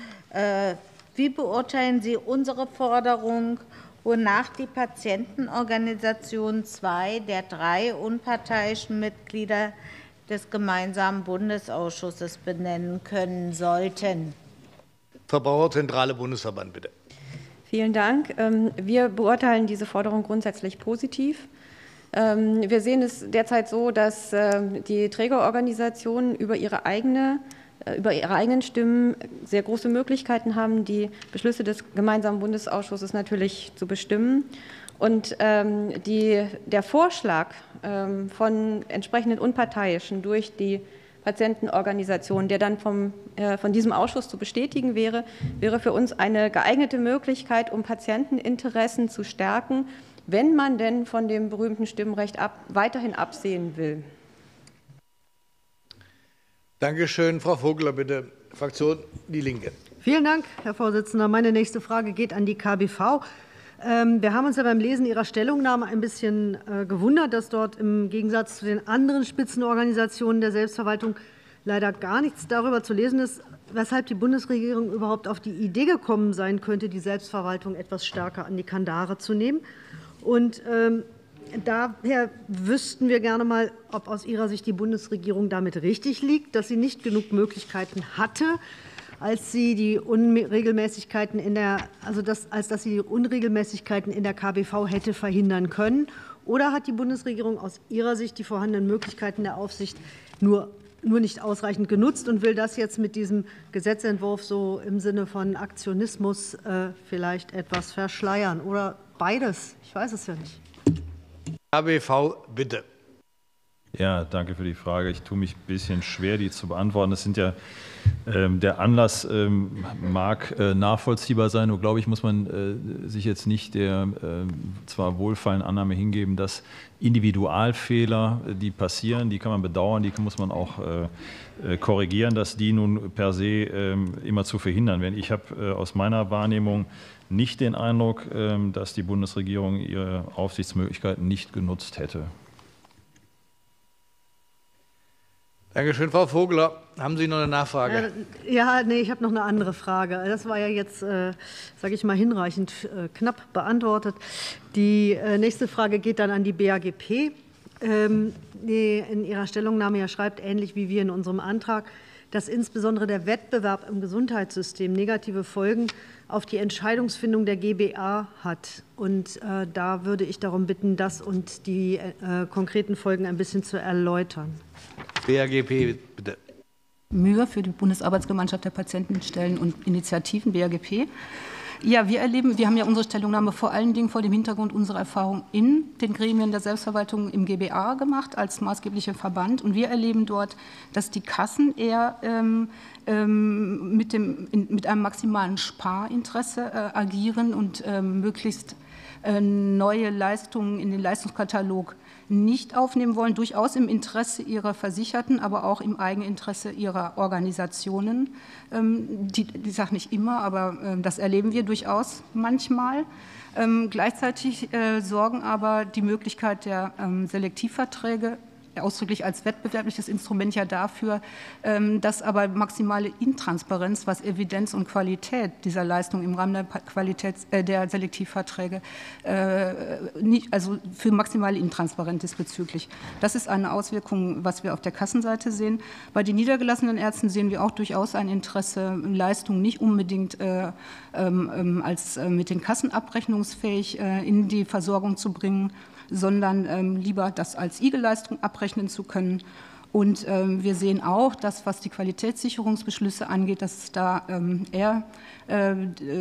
Wie beurteilen Sie unsere Forderung, wonach die Patientenorganisation zwei der drei unparteiischen Mitglieder des gemeinsamen Bundesausschusses benennen können sollten? Verbraucherzentrale Bundesverband, bitte. Vielen Dank. Wir beurteilen diese Forderung grundsätzlich positiv. Wir sehen es derzeit so, dass die Trägerorganisationen über ihre eigene über ihre eigenen Stimmen sehr große Möglichkeiten haben, die Beschlüsse des gemeinsamen Bundesausschusses natürlich zu bestimmen. Und ähm, die, der Vorschlag ähm, von entsprechenden Unparteiischen durch die Patientenorganisation, der dann vom, äh, von diesem Ausschuss zu bestätigen wäre, wäre für uns eine geeignete Möglichkeit, um Patienteninteressen zu stärken, wenn man denn von dem berühmten Stimmrecht ab, weiterhin absehen will. Dankeschön. Frau Vogler, bitte. Fraktion Die Linke. Vielen Dank, Herr Vorsitzender. Meine nächste Frage geht an die K B V. Wir haben uns ja beim Lesen Ihrer Stellungnahme ein bisschen gewundert, dass dort im Gegensatz zu den anderen Spitzenorganisationen der Selbstverwaltung leider gar nichts darüber zu lesen ist, weshalb die Bundesregierung überhaupt auf die Idee gekommen sein könnte, die Selbstverwaltung etwas stärker an die Kandare zu nehmen. Und ähm, daher wüssten wir gerne mal, ob aus Ihrer Sicht die Bundesregierung damit richtig liegt, dass sie nicht genug Möglichkeiten hatte, als sie die Unregelmäßigkeiten in der, also das, als dass sie die Unregelmäßigkeiten in der K B V hätte verhindern können. Oder hat die Bundesregierung aus Ihrer Sicht die vorhandenen Möglichkeiten der Aufsicht nur, nur nicht ausreichend genutzt und will das jetzt mit diesem Gesetzentwurf so im Sinne von Aktionismus äh, vielleicht etwas verschleiern? Oder beides? Ich weiß es ja nicht. K B V, bitte. Ja, danke für die Frage. Ich tue mich ein bisschen schwer, die zu beantworten. Das sind ja, ähm, der Anlass ähm, mag äh, nachvollziehbar sein, nur glaube ich, muss man äh, sich jetzt nicht der äh, zwar wohlfeilen Annahme hingeben, dass Individualfehler, die passieren, die kann man bedauern, die muss man auch äh, korrigieren, dass die nun per se äh, immer zu verhindern werden. Ich habe äh, aus meiner Wahrnehmung nicht den Eindruck, äh, dass die Bundesregierung ihre Aufsichtsmöglichkeiten nicht genutzt hätte. Danke schön, Frau Vogler. Haben Sie noch eine Nachfrage? Ja, nee, ich habe noch eine andere Frage. Das war ja jetzt, äh, sage ich mal, hinreichend äh, knapp beantwortet. Die äh, nächste Frage geht dann an die B A G P, ähm, die in ihrer Stellungnahme ja schreibt, ähnlich wie wir in unserem Antrag, dass insbesondere der Wettbewerb im Gesundheitssystem negative Folgen auf die Entscheidungsfindung der G B A hat. Und äh, da würde ich darum bitten, das und die äh, konkreten Folgen ein bisschen zu erläutern. B A G P, bitte. Mühe für die Bundesarbeitsgemeinschaft der Patientenstellen und Initiativen, B A G P. Ja, wir erleben, wir haben ja unsere Stellungnahme vor allen Dingen vor dem Hintergrund unserer Erfahrung in den Gremien der Selbstverwaltung im G B A gemacht, als maßgeblicher Verband. Und wir erleben dort, dass die Kassen eher ähm, ähm, mit, dem, in, mit einem maximalen Sparinteresse äh, agieren und ähm, möglichst äh, neue Leistungen in den Leistungskatalog nicht aufnehmen wollen, durchaus im Interesse ihrer Versicherten, aber auch im Eigeninteresse ihrer Organisationen. Die, die sage nicht immer, aber das erleben wir durchaus manchmal. Gleichzeitig sorgen aber die Möglichkeit der Selektivverträge ausdrücklich als wettbewerbliches Instrument ja dafür, dass aber maximale Intransparenz, was Evidenz und Qualität dieser Leistung im Rahmen der, Qualitäts-, äh, der Selektivverträge, äh, nicht, also für maximale Intransparenz diesbezüglich. Das ist eine Auswirkung, was wir auf der Kassenseite sehen. Bei den niedergelassenen Ärzten sehen wir auch durchaus ein Interesse, Leistungen nicht unbedingt äh, ähm, als äh, mit den Kassen abrechnungsfähig äh, in die Versorgung zu bringen, sondern ähm, lieber das als I G E-Leistung abrechnen zu können. Und ähm, wir sehen auch, dass, was die Qualitätssicherungsbeschlüsse angeht, dass es da ähm, eher äh,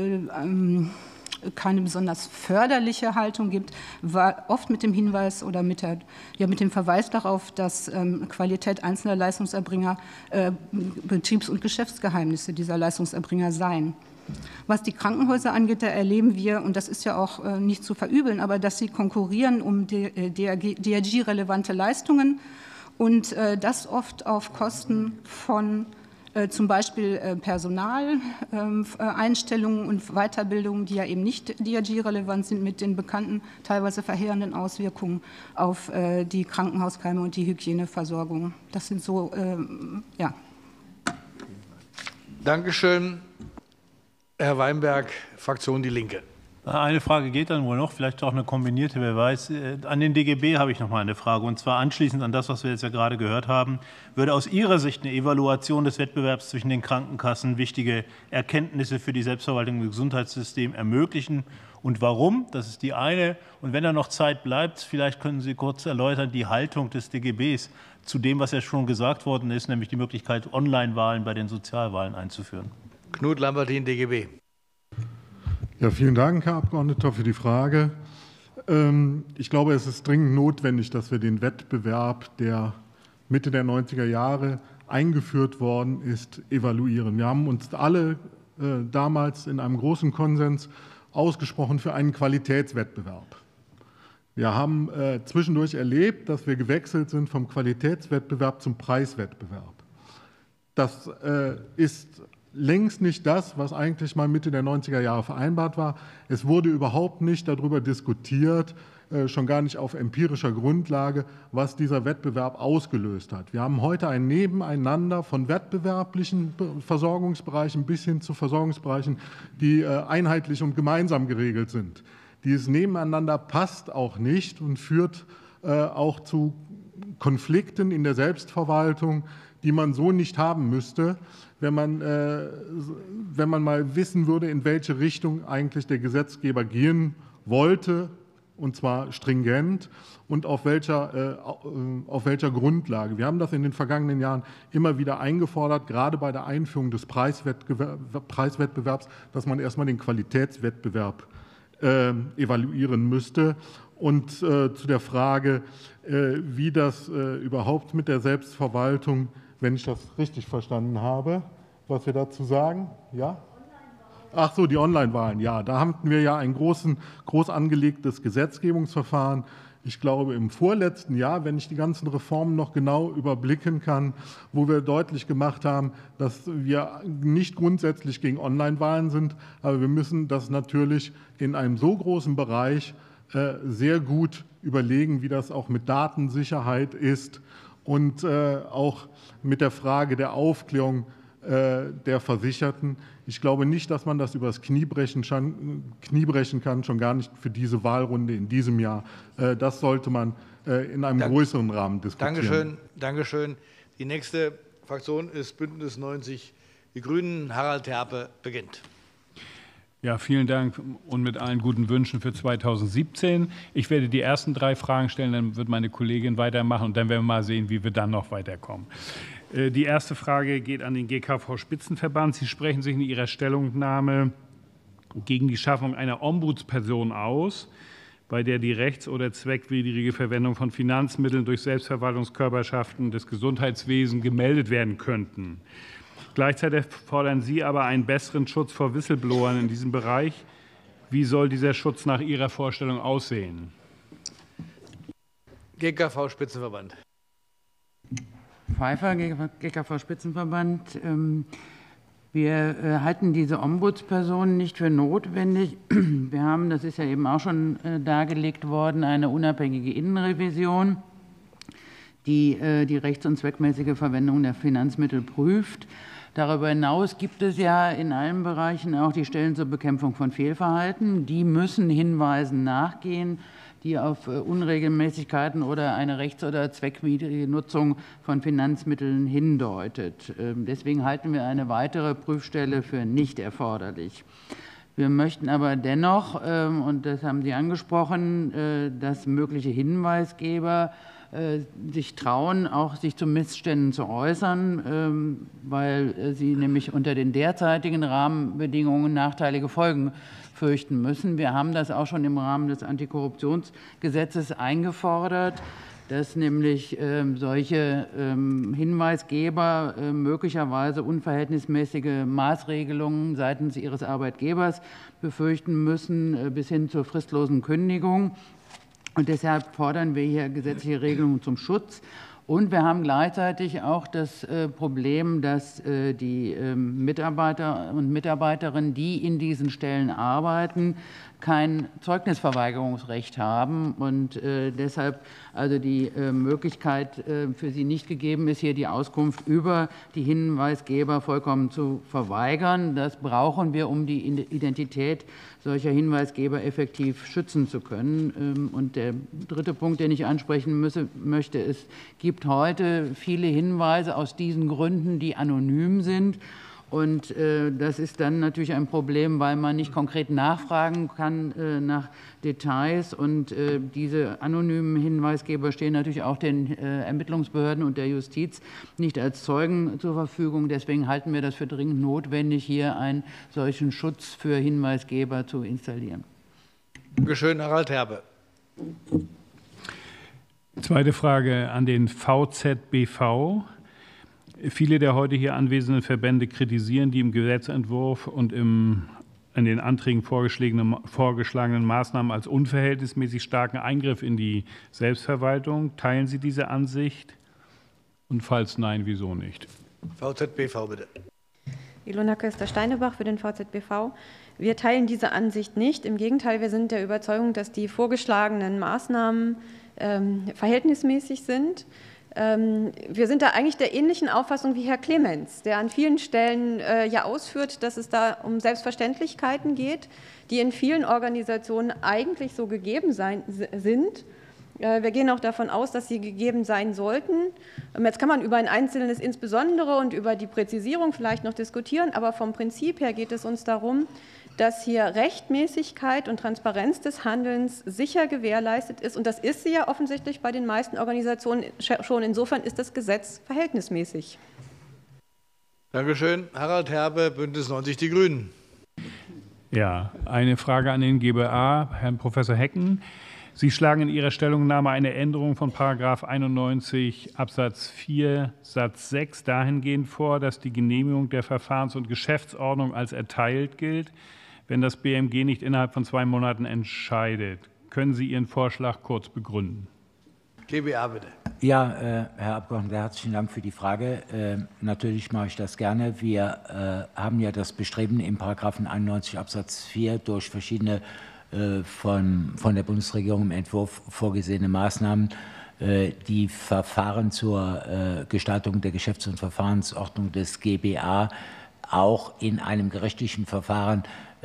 äh, keine besonders förderliche Haltung gibt, war oft mit dem Hinweis oder mit, der, ja, mit dem Verweis darauf, dass ähm, Qualität einzelner Leistungserbringer äh, Betriebs- und Geschäftsgeheimnisse dieser Leistungserbringer seien. Was die Krankenhäuser angeht, da erleben wir, und das ist ja auch äh, nicht zu verübeln, aber dass sie konkurrieren um D R G-relevante Leistungen und äh, das oft auf Kosten von äh, zum Beispiel äh, Personaleinstellungen äh, und Weiterbildungen, die ja eben nicht D R G-relevant sind, mit den bekannten, teilweise verheerenden Auswirkungen auf äh, die Krankenhauskeime und die Hygieneversorgung. Das sind so, äh, ja. Dankeschön. Herr Weinberg, Fraktion Die Linke. Eine Frage geht dann wohl noch, vielleicht auch eine kombinierte, wer weiß. An den D G B habe ich noch mal eine Frage, und zwar anschließend an das, was wir jetzt ja gerade gehört haben. Würde aus Ihrer Sicht eine Evaluation des Wettbewerbs zwischen den Krankenkassen wichtige Erkenntnisse für die Selbstverwaltung im Gesundheitssystem ermöglichen? Und warum? Das ist die eine. Und wenn da noch Zeit bleibt, vielleicht können Sie kurz erläutern die Haltung des D G Bs zu dem, was ja schon gesagt worden ist, nämlich die Möglichkeit, Online-Wahlen bei den Sozialwahlen einzuführen. Knut Lambertin, D G B. Ja, vielen Dank, Herr Abgeordneter, für die Frage. Ich glaube, es ist dringend notwendig, dass wir den Wettbewerb, der Mitte der neunziger Jahre eingeführt worden ist, evaluieren. Wir haben uns alle damals in einem großen Konsens ausgesprochen für einen Qualitätswettbewerb. Wir haben zwischendurch erlebt, dass wir gewechselt sind vom Qualitätswettbewerb zum Preiswettbewerb. Das ist längst nicht das, was eigentlich mal Mitte der neunziger Jahre vereinbart war. Es wurde überhaupt nicht darüber diskutiert, schon gar nicht auf empirischer Grundlage, was dieser Wettbewerb ausgelöst hat. Wir haben heute ein Nebeneinander von wettbewerblichen Versorgungsbereichen bis hin zu Versorgungsbereichen, die einheitlich und gemeinsam geregelt sind. Dieses Nebeneinander passt auch nicht und führt auch zu Konflikten in der Selbstverwaltung, die man so nicht haben müsste, wenn man, äh, wenn man mal wissen würde, in welche Richtung eigentlich der Gesetzgeber gehen wollte, und zwar stringent und auf welcher, äh, auf welcher Grundlage. Wir haben das in den vergangenen Jahren immer wieder eingefordert, gerade bei der Einführung des Preiswettbewerbs, dass man erstmal den Qualitätswettbewerb äh, evaluieren müsste. Und äh, zu der Frage, äh, wie das äh, überhaupt mit der Selbstverwaltung, wenn ich das richtig verstanden habe, was wir dazu sagen? Ja? Ach so, die Online-Wahlen. Ja, da hatten wir ja ein großen, groß angelegtes Gesetzgebungsverfahren. Ich glaube, im vorletzten Jahr, wenn ich die ganzen Reformen noch genau überblicken kann, wo wir deutlich gemacht haben, dass wir nicht grundsätzlich gegen Online-Wahlen sind, aber wir müssen das natürlich in einem so großen Bereich äh, sehr gut überlegen, wie das auch mit Datensicherheit ist. und äh, auch mit der Frage der Aufklärung äh, der Versicherten. Ich glaube nicht, dass man das übers Knie brechen, Knie brechen kann, schon gar nicht für diese Wahlrunde in diesem Jahr. Äh, das sollte man äh, in einem Dank, größeren Rahmen diskutieren. Dankeschön, Dankeschön. Die nächste Fraktion ist Bündnis neunzig Die Grünen. Harald Terpe beginnt. Ja, vielen Dank und mit allen guten Wünschen für zweitausendsiebzehn. Ich werde die ersten drei Fragen stellen, dann wird meine Kollegin weitermachen und dann werden wir mal sehen, wie wir dann noch weiterkommen. Die erste Frage geht an den G K V-Spitzenverband. Sie sprechen sich in Ihrer Stellungnahme gegen die Schaffung einer Ombudsperson aus, bei der die rechts- oder zweckwidrige Verwendung von Finanzmitteln durch Selbstverwaltungskörperschaften des Gesundheitswesens gemeldet werden könnten. Gleichzeitig fordern Sie aber einen besseren Schutz vor Whistleblowern in diesem Bereich. Wie soll dieser Schutz nach Ihrer Vorstellung aussehen? G K V-Spitzenverband. Pfeiffer, G K V-Spitzenverband. Wir halten diese Ombudsperson nicht für notwendig. Wir haben, das ist ja eben auch schon dargelegt worden, eine unabhängige Innenrevision, die die rechts- und zweckmäßige Verwendung der Finanzmittel prüft. Darüber hinaus gibt es ja in allen Bereichen auch die Stellen zur Bekämpfung von Fehlverhalten. Die müssen Hinweisen nachgehen, die auf Unregelmäßigkeiten oder eine rechts- oder zweckwidrige Nutzung von Finanzmitteln hindeutet. Deswegen halten wir eine weitere Prüfstelle für nicht erforderlich. Wir möchten aber dennoch, und das haben Sie angesprochen, dass mögliche Hinweisgeber sich trauen, auch sich zu Missständen zu äußern, weil sie nämlich unter den derzeitigen Rahmenbedingungen nachteilige Folgen fürchten müssen. Wir haben das auch schon im Rahmen des Antikorruptionsgesetzes eingefordert, dass nämlich solche Hinweisgeber möglicherweise unverhältnismäßige Maßregelungen seitens ihres Arbeitgebers befürchten müssen, bis hin zur fristlosen Kündigung. Und deshalb fordern wir hier gesetzliche Regelungen zum Schutz. Und wir haben gleichzeitig auch das Problem, dass die Mitarbeiter und Mitarbeiterinnen, die in diesen Stellen arbeiten, kein Zeugnisverweigerungsrecht haben und äh, deshalb also die äh, Möglichkeit äh, für sie nicht gegeben ist, hier die Auskunft über die Hinweisgeber vollkommen zu verweigern. Das brauchen wir, um die Identität solcher Hinweisgeber effektiv schützen zu können. Ähm, und der dritte Punkt, den ich ansprechen müsse, möchte, es gibt heute viele Hinweise aus diesen Gründen, die anonym sind. Und äh, das ist dann natürlich ein Problem, weil man nicht konkret nachfragen kann äh, nach Details. Und äh, diese anonymen Hinweisgeber stehen natürlich auch den äh, Ermittlungsbehörden und der Justiz nicht als Zeugen zur Verfügung. Deswegen halten wir das für dringend notwendig, hier einen solchen Schutz für Hinweisgeber zu installieren. Danke schön, Harald Terpe. Zweite Frage an den V Z B V. Viele der heute hier anwesenden Verbände kritisieren die im Gesetzentwurf und im, in den Anträgen vorgeschlagenen, vorgeschlagenen Maßnahmen als unverhältnismäßig starken Eingriff in die Selbstverwaltung. Teilen Sie diese Ansicht? Und falls nein, wieso nicht? V Z B V, bitte. Ilona Köster-Steinebach für den V Z B V. Wir teilen diese Ansicht nicht. Im Gegenteil, wir sind der Überzeugung, dass die vorgeschlagenen Maßnahmen ähm, verhältnismäßig sind. Wir sind da eigentlich der ähnlichen Auffassung wie Herr Clemens, der an vielen Stellen äh, ja ausführt, dass es da um Selbstverständlichkeiten geht, die in vielen Organisationen eigentlich so gegeben sein, sind. Äh, wir gehen auch davon aus, dass sie gegeben sein sollten. Ähm, jetzt kann man über ein einzelnes insbesondere und über die Präzisierung vielleicht noch diskutieren, aber vom Prinzip her geht es uns darum, dass hier Rechtmäßigkeit und Transparenz des Handelns sicher gewährleistet ist. Und das ist sie ja offensichtlich bei den meisten Organisationen schon. Insofern ist das Gesetz verhältnismäßig. Danke schön. Harald Terpe, Bündnis neunzig Die Grünen. Ja, eine Frage an den G B A, Herrn Professor Hecken. Sie schlagen in Ihrer Stellungnahme eine Änderung von Paragraph einundneunzig Absatz vier Satz sechs dahingehend vor, dass die Genehmigung der Verfahrens- und Geschäftsordnung als erteilt gilt, wenn das B M G nicht innerhalb von zwei Monaten entscheidet. Können Sie Ihren Vorschlag kurz begründen? G B A, bitte. Ja, äh, Herr Abgeordneter, herzlichen Dank für die Frage. Äh, natürlich mache ich das gerne. Wir äh, haben ja das Bestreben, im Paragraphen einundneunzig Absatz vier durch verschiedene äh, von, von der Bundesregierung im Entwurf vorgesehene Maßnahmen die Verfahren zur Gestaltung der Geschäfts- und Verfahrensordnung des G b A auch in einem gerichtlichen Verfahren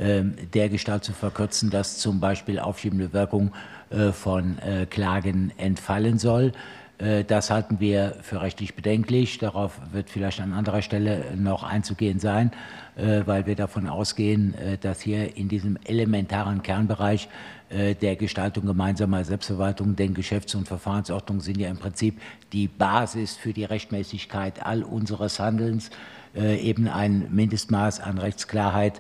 der Gestalt zu verkürzen, dass zum Beispiel aufschiebende Wirkung von Klagen entfallen soll. Das halten wir für rechtlich bedenklich. Darauf wird vielleicht an anderer Stelle noch einzugehen sein, weil wir davon ausgehen, dass hier in diesem elementaren Kernbereich der Gestaltung gemeinsamer Selbstverwaltung, denn Geschäfts- und Verfahrensordnungen sind ja im Prinzip die Basis für die Rechtmäßigkeit all unseres Handelns, eben ein Mindestmaß an Rechtsklarheit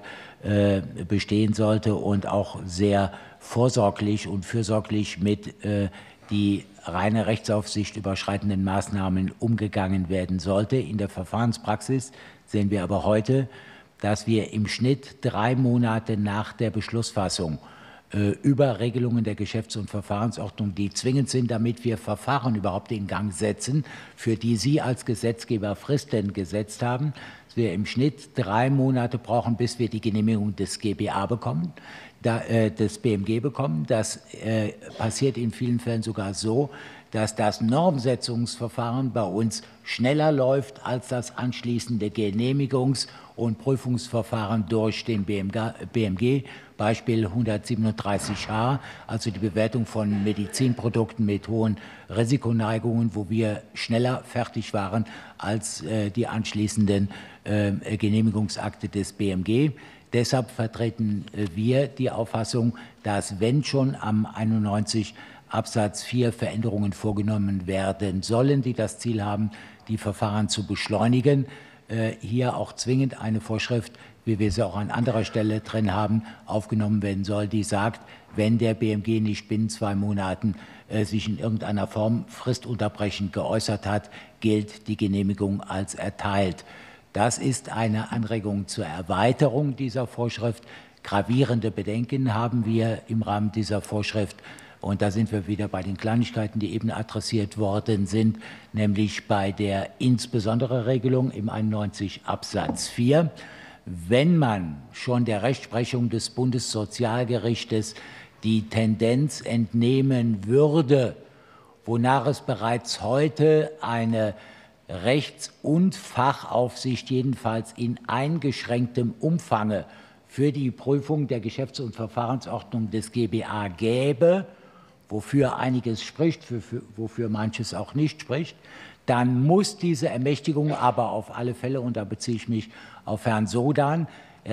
bestehen sollte und auch sehr vorsorglich und fürsorglich mit die reine Rechtsaufsicht überschreitenden Maßnahmen umgegangen werden sollte. In der Verfahrenspraxis sehen wir aber heute, dass wir im Schnitt drei Monate nach der Beschlussfassung äh, über Regelungen der Geschäfts- und Verfahrensordnung, die zwingend sind, damit wir Verfahren überhaupt in Gang setzen, für die Sie als Gesetzgeber Fristen gesetzt haben, dass wir im Schnitt drei Monate brauchen, bis wir die Genehmigung des G b A bekommen. Da, äh, des B M G bekommen. Das äh, passiert in vielen Fällen sogar so, dass das Normsetzungsverfahren bei uns schneller läuft als das anschließende Genehmigungs- und Prüfungsverfahren durch den B M G. Beispiel hundertsiebenunddreißig H, also die Bewertung von Medizinprodukten mit hohen Risikoneigungen, wo wir schneller fertig waren als äh, die anschließenden äh, Genehmigungsakte des B M G. Deshalb vertreten wir die Auffassung, dass, wenn schon am einundneunzig Absatz vier Veränderungen vorgenommen werden sollen, die das Ziel haben, die Verfahren zu beschleunigen, hier auch zwingend eine Vorschrift, wie wir sie auch an anderer Stelle drin haben, aufgenommen werden soll, die sagt, wenn der B M G nicht binnen zwei Monaten sich in irgendeiner Form fristunterbrechend geäußert hat, gilt die Genehmigung als erteilt. Das ist eine Anregung zur Erweiterung dieser Vorschrift. Gravierende Bedenken haben wir im Rahmen dieser Vorschrift. Und da sind wir wieder bei den Kleinigkeiten, die eben adressiert worden sind, nämlich bei der insbesondere Regelung im einundneunzig Absatz vier. Wenn man schon der Rechtsprechung des Bundessozialgerichtes die Tendenz entnehmen würde, wonach es bereits heute eine Rechts- und Fachaufsicht jedenfalls in eingeschränktem Umfange für die Prüfung der Geschäfts- und Verfahrensordnung des G b A gäbe, wofür einiges spricht, für, für, wofür manches auch nicht spricht, dann muss diese Ermächtigung aber auf alle Fälle, und da beziehe ich mich auf Herrn Sodan,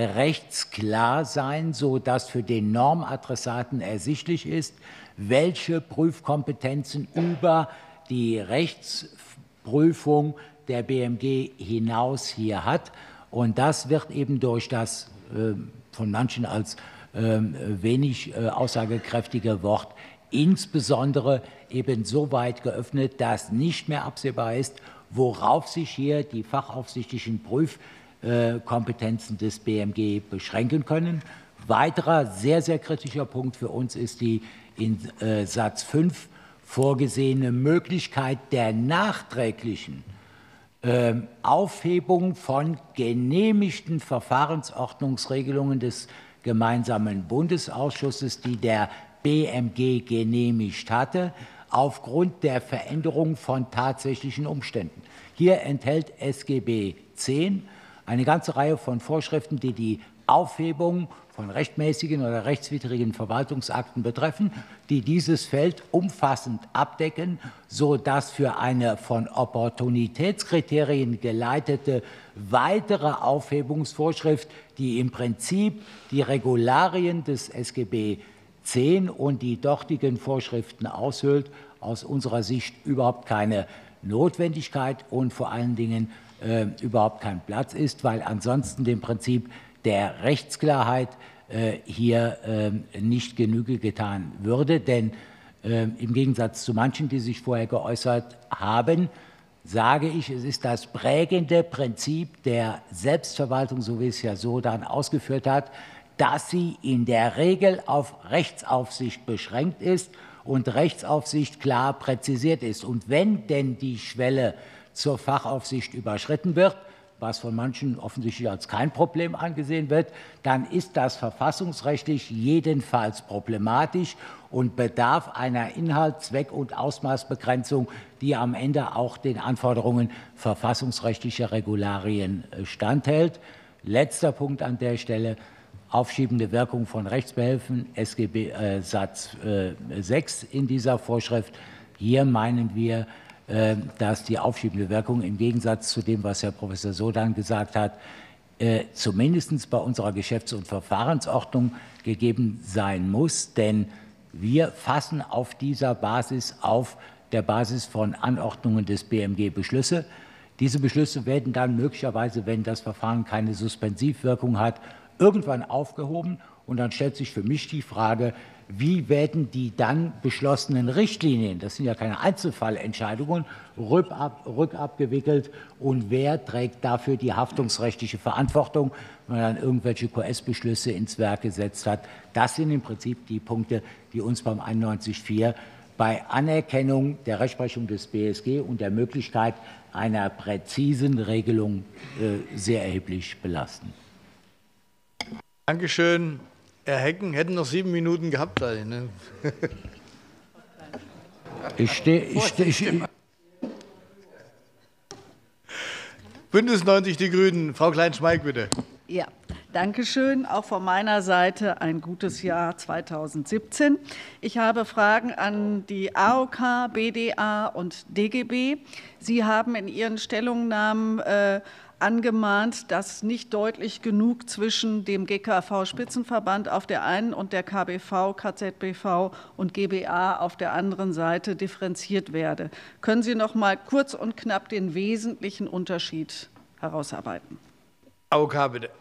rechtsklar sein, sodass für den Normadressaten ersichtlich ist, welche Prüfkompetenzen über die Rechts Prüfung der B M G hinaus hier hat. Und das wird eben durch das äh, von manchen als äh, wenig äh, aussagekräftige Wort insbesondere eben so weit geöffnet, dass nicht mehr absehbar ist, worauf sich hier die fachaufsichtlichen Prüfkompetenzen des B M G beschränken können. Weiterer sehr, sehr kritischer Punkt für uns ist die in äh, Satz fünf vorgesehene Möglichkeit der nachträglichen äh, Aufhebung von genehmigten Verfahrensordnungsregelungen des gemeinsamen Bundesausschusses, die der B M G genehmigt hatte, aufgrund der Veränderung von tatsächlichen Umständen. Hier enthält S G B zehn eine ganze Reihe von Vorschriften, die die Aufhebung von rechtmäßigen oder rechtswidrigen Verwaltungsakten betreffen, die dieses Feld umfassend abdecken, sodass für eine von Opportunitätskriterien geleitete weitere Aufhebungsvorschrift, die im Prinzip die Regularien des S G B zehn und die dortigen Vorschriften aushöhlt, aus unserer Sicht überhaupt keine Notwendigkeit und vor allen Dingen äh, überhaupt kein Platz ist, weil ansonsten dem Prinzip der Rechtsklarheit äh, hier äh, nicht Genüge getan würde. Denn äh, im Gegensatz zu manchen, die sich vorher geäußert haben, sage ich, es ist das prägende Prinzip der Selbstverwaltung, so wie es ja Sodan ausgeführt hat, dass sie in der Regel auf Rechtsaufsicht beschränkt ist und Rechtsaufsicht klar präzisiert ist. Und wenn denn die Schwelle zur Fachaufsicht überschritten wird, was von manchen offensichtlich als kein Problem angesehen wird, dann ist das verfassungsrechtlich jedenfalls problematisch und bedarf einer Inhalt-, Zweck- und Ausmaßbegrenzung, die am Ende auch den Anforderungen verfassungsrechtlicher Regularien standhält. Letzter Punkt an der Stelle: aufschiebende Wirkung von Rechtsbehelfen, S G B äh, Satz äh, sechs in dieser Vorschrift. Hier meinen wir, äh, dass die aufschiebende Wirkung im Gegensatz zu dem, was Herr Professor Sodan gesagt hat, äh, zumindest bei unserer Geschäfts- und Verfahrensordnung gegeben sein muss. Denn wir fassen auf dieser Basis, auf der Basis von Anordnungen des B M G Beschlüsse. Diese Beschlüsse werden dann möglicherweise, wenn das Verfahren keine Suspensivwirkung hat, irgendwann aufgehoben. Und dann stellt sich für mich die Frage, wie werden die dann beschlossenen Richtlinien, das sind ja keine Einzelfallentscheidungen, rückab, rückabgewickelt und wer trägt dafür die haftungsrechtliche Verantwortung, wenn man dann irgendwelche Q S-Beschlüsse ins Werk gesetzt hat. Das sind im Prinzip die Punkte, die uns beim einundneunzig Absatz vier bei Anerkennung der Rechtsprechung des B S G und der Möglichkeit einer präzisen Regelung äh, sehr erheblich belasten. Dankeschön. Herr Hecken, hätten noch sieben Minuten gehabt. Ne? Ich stehe. Ich steh, ich Bündnis neunzig Die Grünen. Frau Klein-Schmeik, bitte. Ja, danke schön. Auch von meiner Seite ein gutes Jahr zweitausendsiebzehn. Ich habe Fragen an die A O K, B D A und D G B. Sie haben in Ihren Stellungnahmen äh, angemahnt, dass nicht deutlich genug zwischen dem G K V-Spitzenverband auf der einen und der K B V, K Z B V und G B A auf der anderen Seite differenziert werde. Können Sie noch mal kurz und knapp den wesentlichen Unterschied herausarbeiten? A O K, bitte.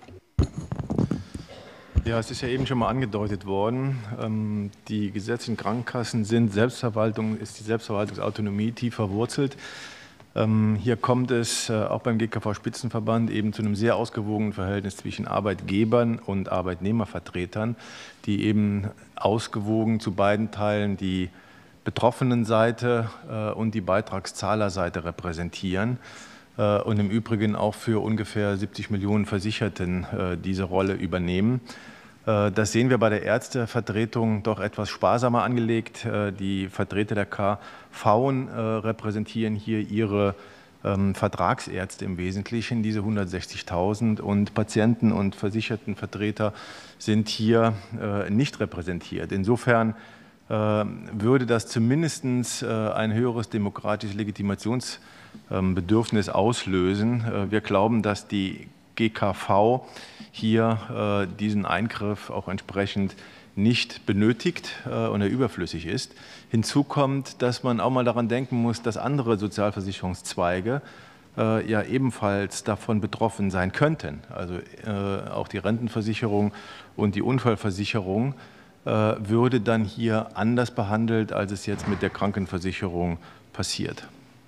Ja, es ist ja eben schon mal angedeutet worden. Die gesetzlichen Krankenkassen sind Selbstverwaltung, ist die Selbstverwaltungsautonomie tief verwurzelt. Hier kommt es auch beim G K V-Spitzenverband eben zu einem sehr ausgewogenen Verhältnis zwischen Arbeitgebern und Arbeitnehmervertretern, die eben ausgewogen zu beiden Teilen die betroffenen Seite und die Beitragszahlerseite repräsentieren und im Übrigen auch für ungefähr siebzig Millionen Versicherten diese Rolle übernehmen. Das sehen wir bei der Ärztevertretung doch etwas sparsamer angelegt. Die Vertreter der K V repräsentieren hier ihre Vertragsärzte im Wesentlichen, diese hundertsechzigtausend, und Patienten und Versichertenvertreter sind hier nicht repräsentiert. Insofern würde das zumindest ein höheres demokratisches Legitimationsbedürfnis auslösen. Wir glauben, dass die G K V hier äh, diesen Eingriff auch entsprechend nicht benötigt äh, und er überflüssig ist. Hinzu kommt, dass man auch mal daran denken muss, dass andere Sozialversicherungszweige äh, ja ebenfalls davon betroffen sein könnten. Also äh, auch die Rentenversicherung und die Unfallversicherung äh, würde dann hier anders behandelt, als es jetzt mit der Krankenversicherung passiert.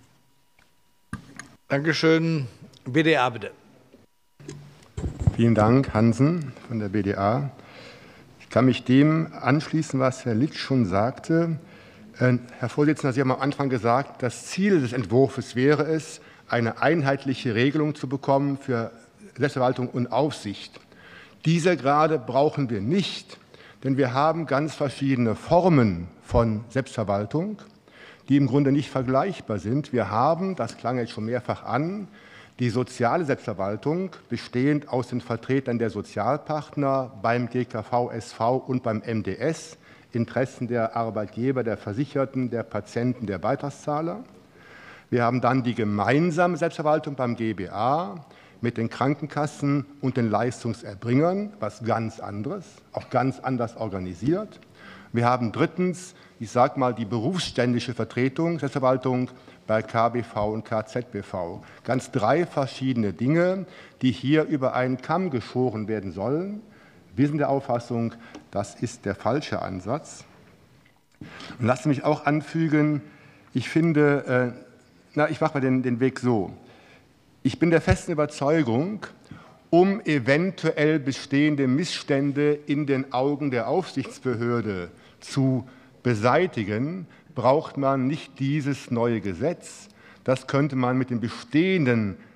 Dankeschön. B D A, bitte. Vielen Dank, Hansen von der B D A. Ich kann mich dem anschließen, was Herr Litsch schon sagte. Herr Vorsitzender, Sie haben am Anfang gesagt, das Ziel des Entwurfs wäre es, eine einheitliche Regelung zu bekommen für Selbstverwaltung und Aufsicht. Diese gerade brauchen wir nicht, denn wir haben ganz verschiedene Formen von Selbstverwaltung, die im Grunde nicht vergleichbar sind. Wir haben, das klang jetzt schon mehrfach an, die soziale Selbstverwaltung, bestehend aus den Vertretern der Sozialpartner beim G K V S V und beim M D S, Interessen der Arbeitgeber, der Versicherten, der Patienten, der Beitragszahler. Wir haben dann die gemeinsame Selbstverwaltung beim G B A mit den Krankenkassen und den Leistungserbringern, was ganz anderes, auch ganz anders organisiert. Wir haben drittens, ich sage mal, die berufsständische Vertretung, Selbstverwaltung bei K B V und K Z B V. Ganz drei verschiedene Dinge, die hier über einen Kamm geschoren werden sollen. Wir sind der Auffassung, das ist der falsche Ansatz. Und lassen Sie mich auch anfügen, ich finde, äh, na, ich mache mal den, den Weg so. Ich bin der festen Überzeugung, um eventuell bestehende Missstände in den Augen der Aufsichtsbehörde zu beseitigen, braucht man nicht dieses neue Gesetz. Das könnte man mit den bestehenden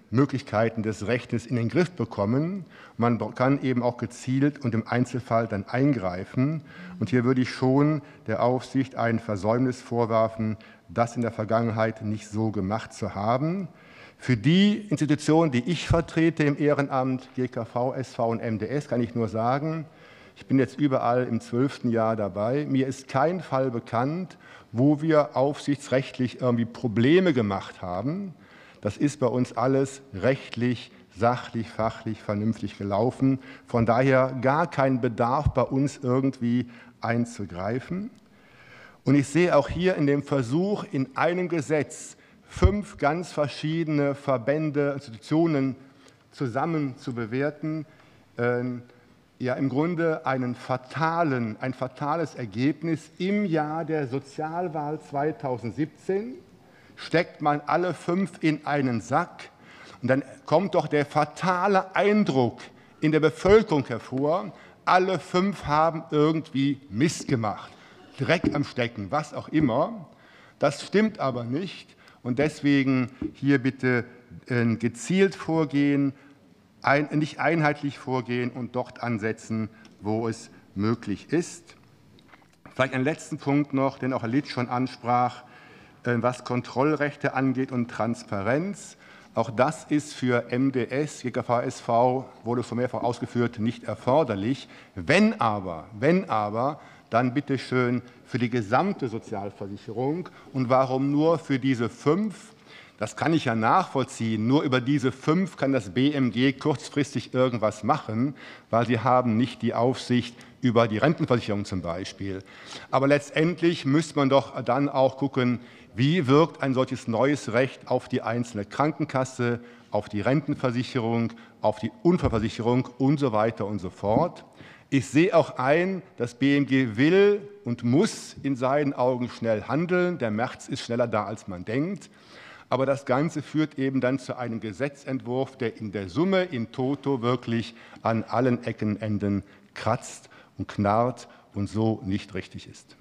Möglichkeiten des Rechts in den Griff bekommen. Man kann eben auch gezielt und im Einzelfall dann eingreifen. Und hier würde ich schon der Aufsicht ein Versäumnis vorwerfen, das in der Vergangenheit nicht so gemacht zu haben. Für die Institutionen, die ich vertrete im Ehrenamt, G K V, S V und M D S, kann ich nur sagen, ich bin jetzt überall im zwölften Jahr dabei. Mir ist kein Fall bekannt, wo wir aufsichtsrechtlich irgendwie Probleme gemacht haben. Das ist bei uns alles rechtlich, sachlich, fachlich, vernünftig gelaufen. Von daher gar kein Bedarf bei uns irgendwie einzugreifen. Und ich sehe auch hier in dem Versuch, in einem Gesetz fünf ganz verschiedene Verbände, Institutionen zusammen zu bewerten, äh, ja im Grunde einen fatalen, ein fatales Ergebnis. Im Jahr der Sozialwahl zweitausendsiebzehn steckt man alle fünf in einen Sack und dann kommt doch der fatale Eindruck in der Bevölkerung hervor, alle fünf haben irgendwie Mist gemacht, Dreck am Stecken, was auch immer. Das stimmt aber nicht und deswegen hier bitte gezielt vorgehen, ein, nicht einheitlich vorgehen und dort ansetzen, wo es möglich ist. Vielleicht einen letzten Punkt noch, den auch Herr Litsch schon ansprach, was Kontrollrechte angeht und Transparenz. Auch das ist für M D S, G K V, S V, wurde schon mehrfach ausgeführt, nicht erforderlich. Wenn aber, wenn aber, dann bitte schön für die gesamte Sozialversicherung. Und warum nur für diese fünf? Das kann ich ja nachvollziehen. Nur über diese fünf kann das B M G kurzfristig irgendwas machen, weil sie haben nicht die Aufsicht über die Rentenversicherung zum Beispiel. Aber letztendlich müsste man doch dann auch gucken, wie wirkt ein solches neues Recht auf die einzelne Krankenkasse, auf die Rentenversicherung, auf die Unfallversicherung und so weiter und so fort. Ich sehe auch ein, das B M G will und muss in seinen Augen schnell handeln. Der März ist schneller da, als man denkt. Aber das Ganze führt eben dann zu einem Gesetzentwurf, der in der Summe, in toto, wirklich an allen Ecken und Enden kratzt und knarrt und so nicht richtig ist.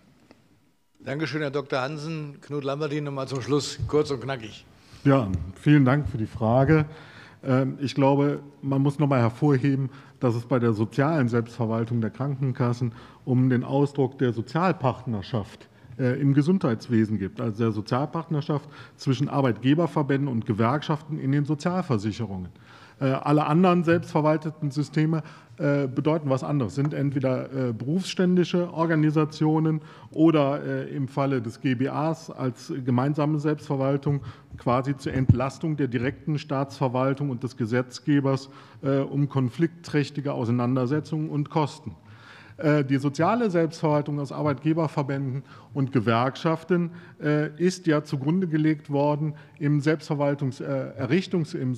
Danke schön, Herr Doktor Hansen. Knut Lambertin, noch mal zum Schluss, kurz und knackig. Ja, vielen Dank für die Frage. Ich glaube, man muss noch mal hervorheben, dass es bei der sozialen Selbstverwaltung der Krankenkassen um den Ausdruck der Sozialpartnerschaft im Gesundheitswesen gibt, also der Sozialpartnerschaft zwischen Arbeitgeberverbänden und Gewerkschaften in den Sozialversicherungen. Alle anderen selbstverwalteten Systeme bedeuten was anderes, sind entweder berufsständische Organisationen oder im Falle des G B As als gemeinsame Selbstverwaltung quasi zur Entlastung der direkten Staatsverwaltung und des Gesetzgebers um konfliktträchtige Auseinandersetzungen und Kosten. Die soziale Selbstverwaltung aus Arbeitgeberverbänden und Gewerkschaften ist ja zugrunde gelegt worden im Selbstverwaltungserrichtungs-, im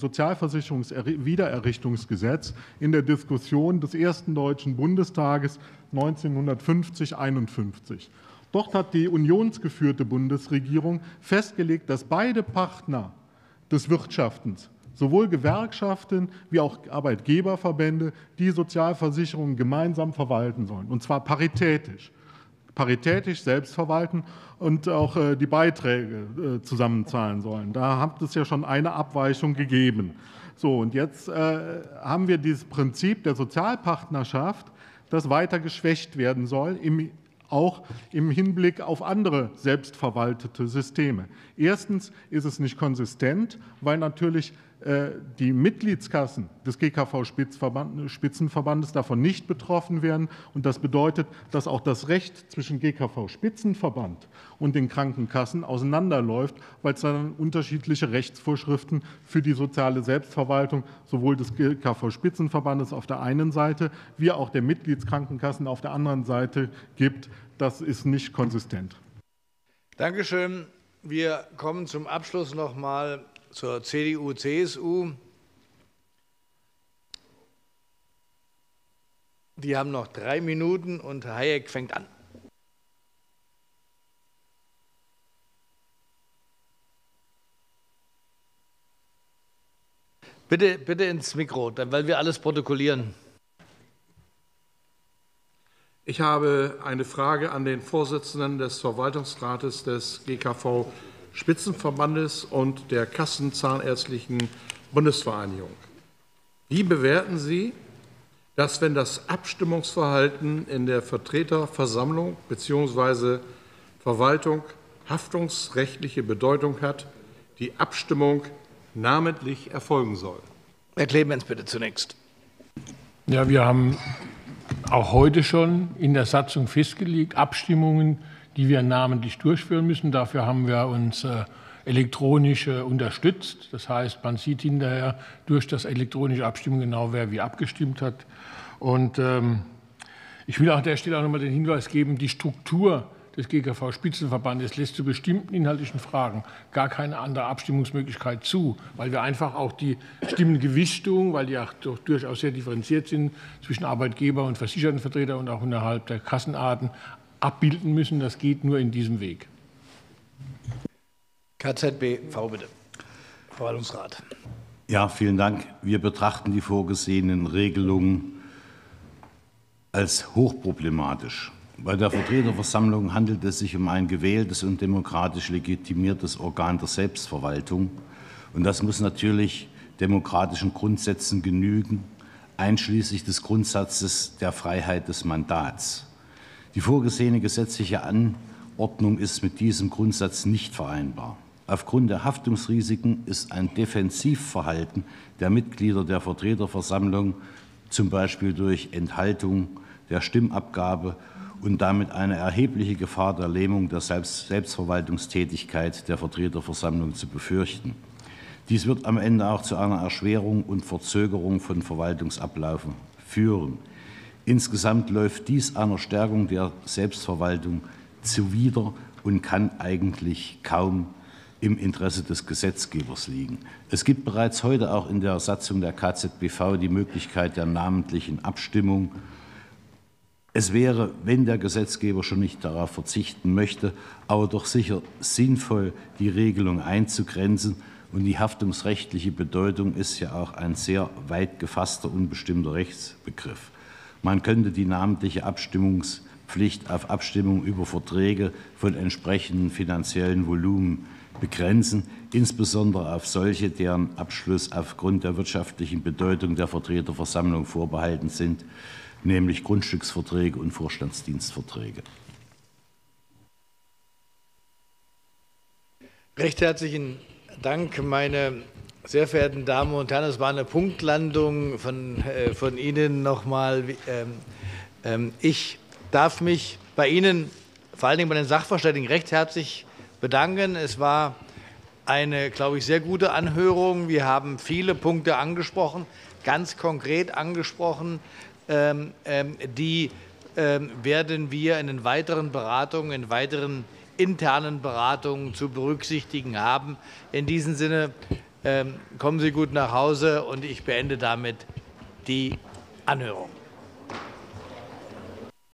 Sozialversicherungswiedererrichtungsgesetz in der Diskussion des ersten Deutschen Bundestages neunzehnhundertfünfzig einundfünfzig. Dort hat die unionsgeführte Bundesregierung festgelegt, dass beide Partner des Wirtschaftens, sowohl Gewerkschaften wie auch Arbeitgeberverbände, die Sozialversicherungen gemeinsam verwalten sollen, und zwar paritätisch. Paritätisch selbst verwalten und auch die Beiträge zusammenzahlen sollen. Da hat es ja schon eine Abweichung gegeben. So, und jetzt haben wir dieses Prinzip der Sozialpartnerschaft, das weiter geschwächt werden soll, im auch im Hinblick auf andere selbstverwaltete Systeme. Erstens ist es nicht konsistent, weil natürlich die Mitgliedskassen des G K V-Spitzenverbandes davon nicht betroffen werden. Und das bedeutet, dass auch das Recht zwischen G K V-Spitzenverband und den Krankenkassen auseinanderläuft, weil es dann unterschiedliche Rechtsvorschriften für die soziale Selbstverwaltung sowohl des G K V-Spitzenverbandes auf der einen Seite wie auch der Mitgliedskrankenkassen auf der anderen Seite gibt. Das ist nicht konsistent. Dankeschön. Wir kommen zum Abschluss noch mal zur C D U C S U. Die haben noch drei Minuten und Herr Hayek fängt an. Bitte, bitte ins Mikro, weil wir alles protokollieren. Ich habe eine Frage an den Vorsitzenden des Verwaltungsrates des G K V-Spitzenverbandes und der Kassenzahnärztlichen Bundesvereinigung. Wie bewerten Sie, dass, wenn das Abstimmungsverhalten in der Vertreterversammlung bzw. Verwaltung haftungsrechtliche Bedeutung hat, die Abstimmung namentlich erfolgen soll? Herr Clemens, bitte zunächst. Ja, wir haben auch heute schon in der Satzung festgelegt, Abstimmungen, die wir namentlich durchführen müssen. Dafür haben wir uns äh, elektronisch äh, unterstützt. Das heißt, man sieht hinterher durch das elektronische Abstimmen genau, wer wie abgestimmt hat. Und ähm, ich will an der Stelle auch noch mal den Hinweis geben, die Struktur des G K V-Spitzenverbandes lässt zu bestimmten inhaltlichen Fragen gar keine andere Abstimmungsmöglichkeit zu, weil wir einfach auch die Stimmengewichtung, weil die auch durchaus sehr differenziert sind zwischen Arbeitgeber- und Versichertenvertreter und auch innerhalb der Kassenarten, abbilden müssen. Das geht nur in diesem Weg. K Z B V, bitte. Verwaltungsrat. Ja, vielen Dank. Wir betrachten die vorgesehenen Regelungen als hochproblematisch. Bei der Vertreterversammlung handelt es sich um ein gewähltes und demokratisch legitimiertes Organ der Selbstverwaltung. Und das muss natürlich demokratischen Grundsätzen genügen, einschließlich des Grundsatzes der Freiheit des Mandats. Die vorgesehene gesetzliche Anordnung ist mit diesem Grundsatz nicht vereinbar. Aufgrund der Haftungsrisiken ist ein Defensivverhalten der Mitglieder der Vertreterversammlung, zum Beispiel durch Enthaltung der Stimmabgabe, und damit eine erhebliche Gefahr der Lähmung der Selbst Selbstverwaltungstätigkeit der Vertreterversammlung zu befürchten. Dies wird am Ende auch zu einer Erschwerung und Verzögerung von Verwaltungsabläufen führen. Insgesamt läuft dies einer Stärkung der Selbstverwaltung zuwider und kann eigentlich kaum im Interesse des Gesetzgebers liegen. Es gibt bereits heute auch in der Satzung der K Z B V die Möglichkeit der namentlichen Abstimmung. Es wäre, wenn der Gesetzgeber schon nicht darauf verzichten möchte, aber doch sicher sinnvoll, die Regelung einzugrenzen. Und die haftungsrechtliche Bedeutung ist ja auch ein sehr weit gefasster, unbestimmter Rechtsbegriff. Man könnte die namentliche Abstimmungspflicht auf Abstimmung über Verträge von entsprechendem finanziellen Volumen begrenzen, insbesondere auf solche, deren Abschluss aufgrund der wirtschaftlichen Bedeutung der Vertreterversammlung vorbehalten sind, nämlich Grundstücksverträge und Vorstandsdienstverträge. Recht herzlichen Dank, meine sehr verehrten Damen und Herren. Es war eine Punktlandung von, äh, von Ihnen nochmal. Ähm, ähm, ich darf mich bei Ihnen, vor allen Dingen bei den Sachverständigen, recht herzlich bedanken. Es war eine, glaube ich, sehr gute Anhörung. Wir haben viele Punkte angesprochen, ganz konkret angesprochen. Ähm, ähm, die ähm, werden wir in den weiteren Beratungen, in weiteren internen Beratungen zu berücksichtigen haben. In diesem Sinne ähm, kommen Sie gut nach Hause und ich beende damit die Anhörung.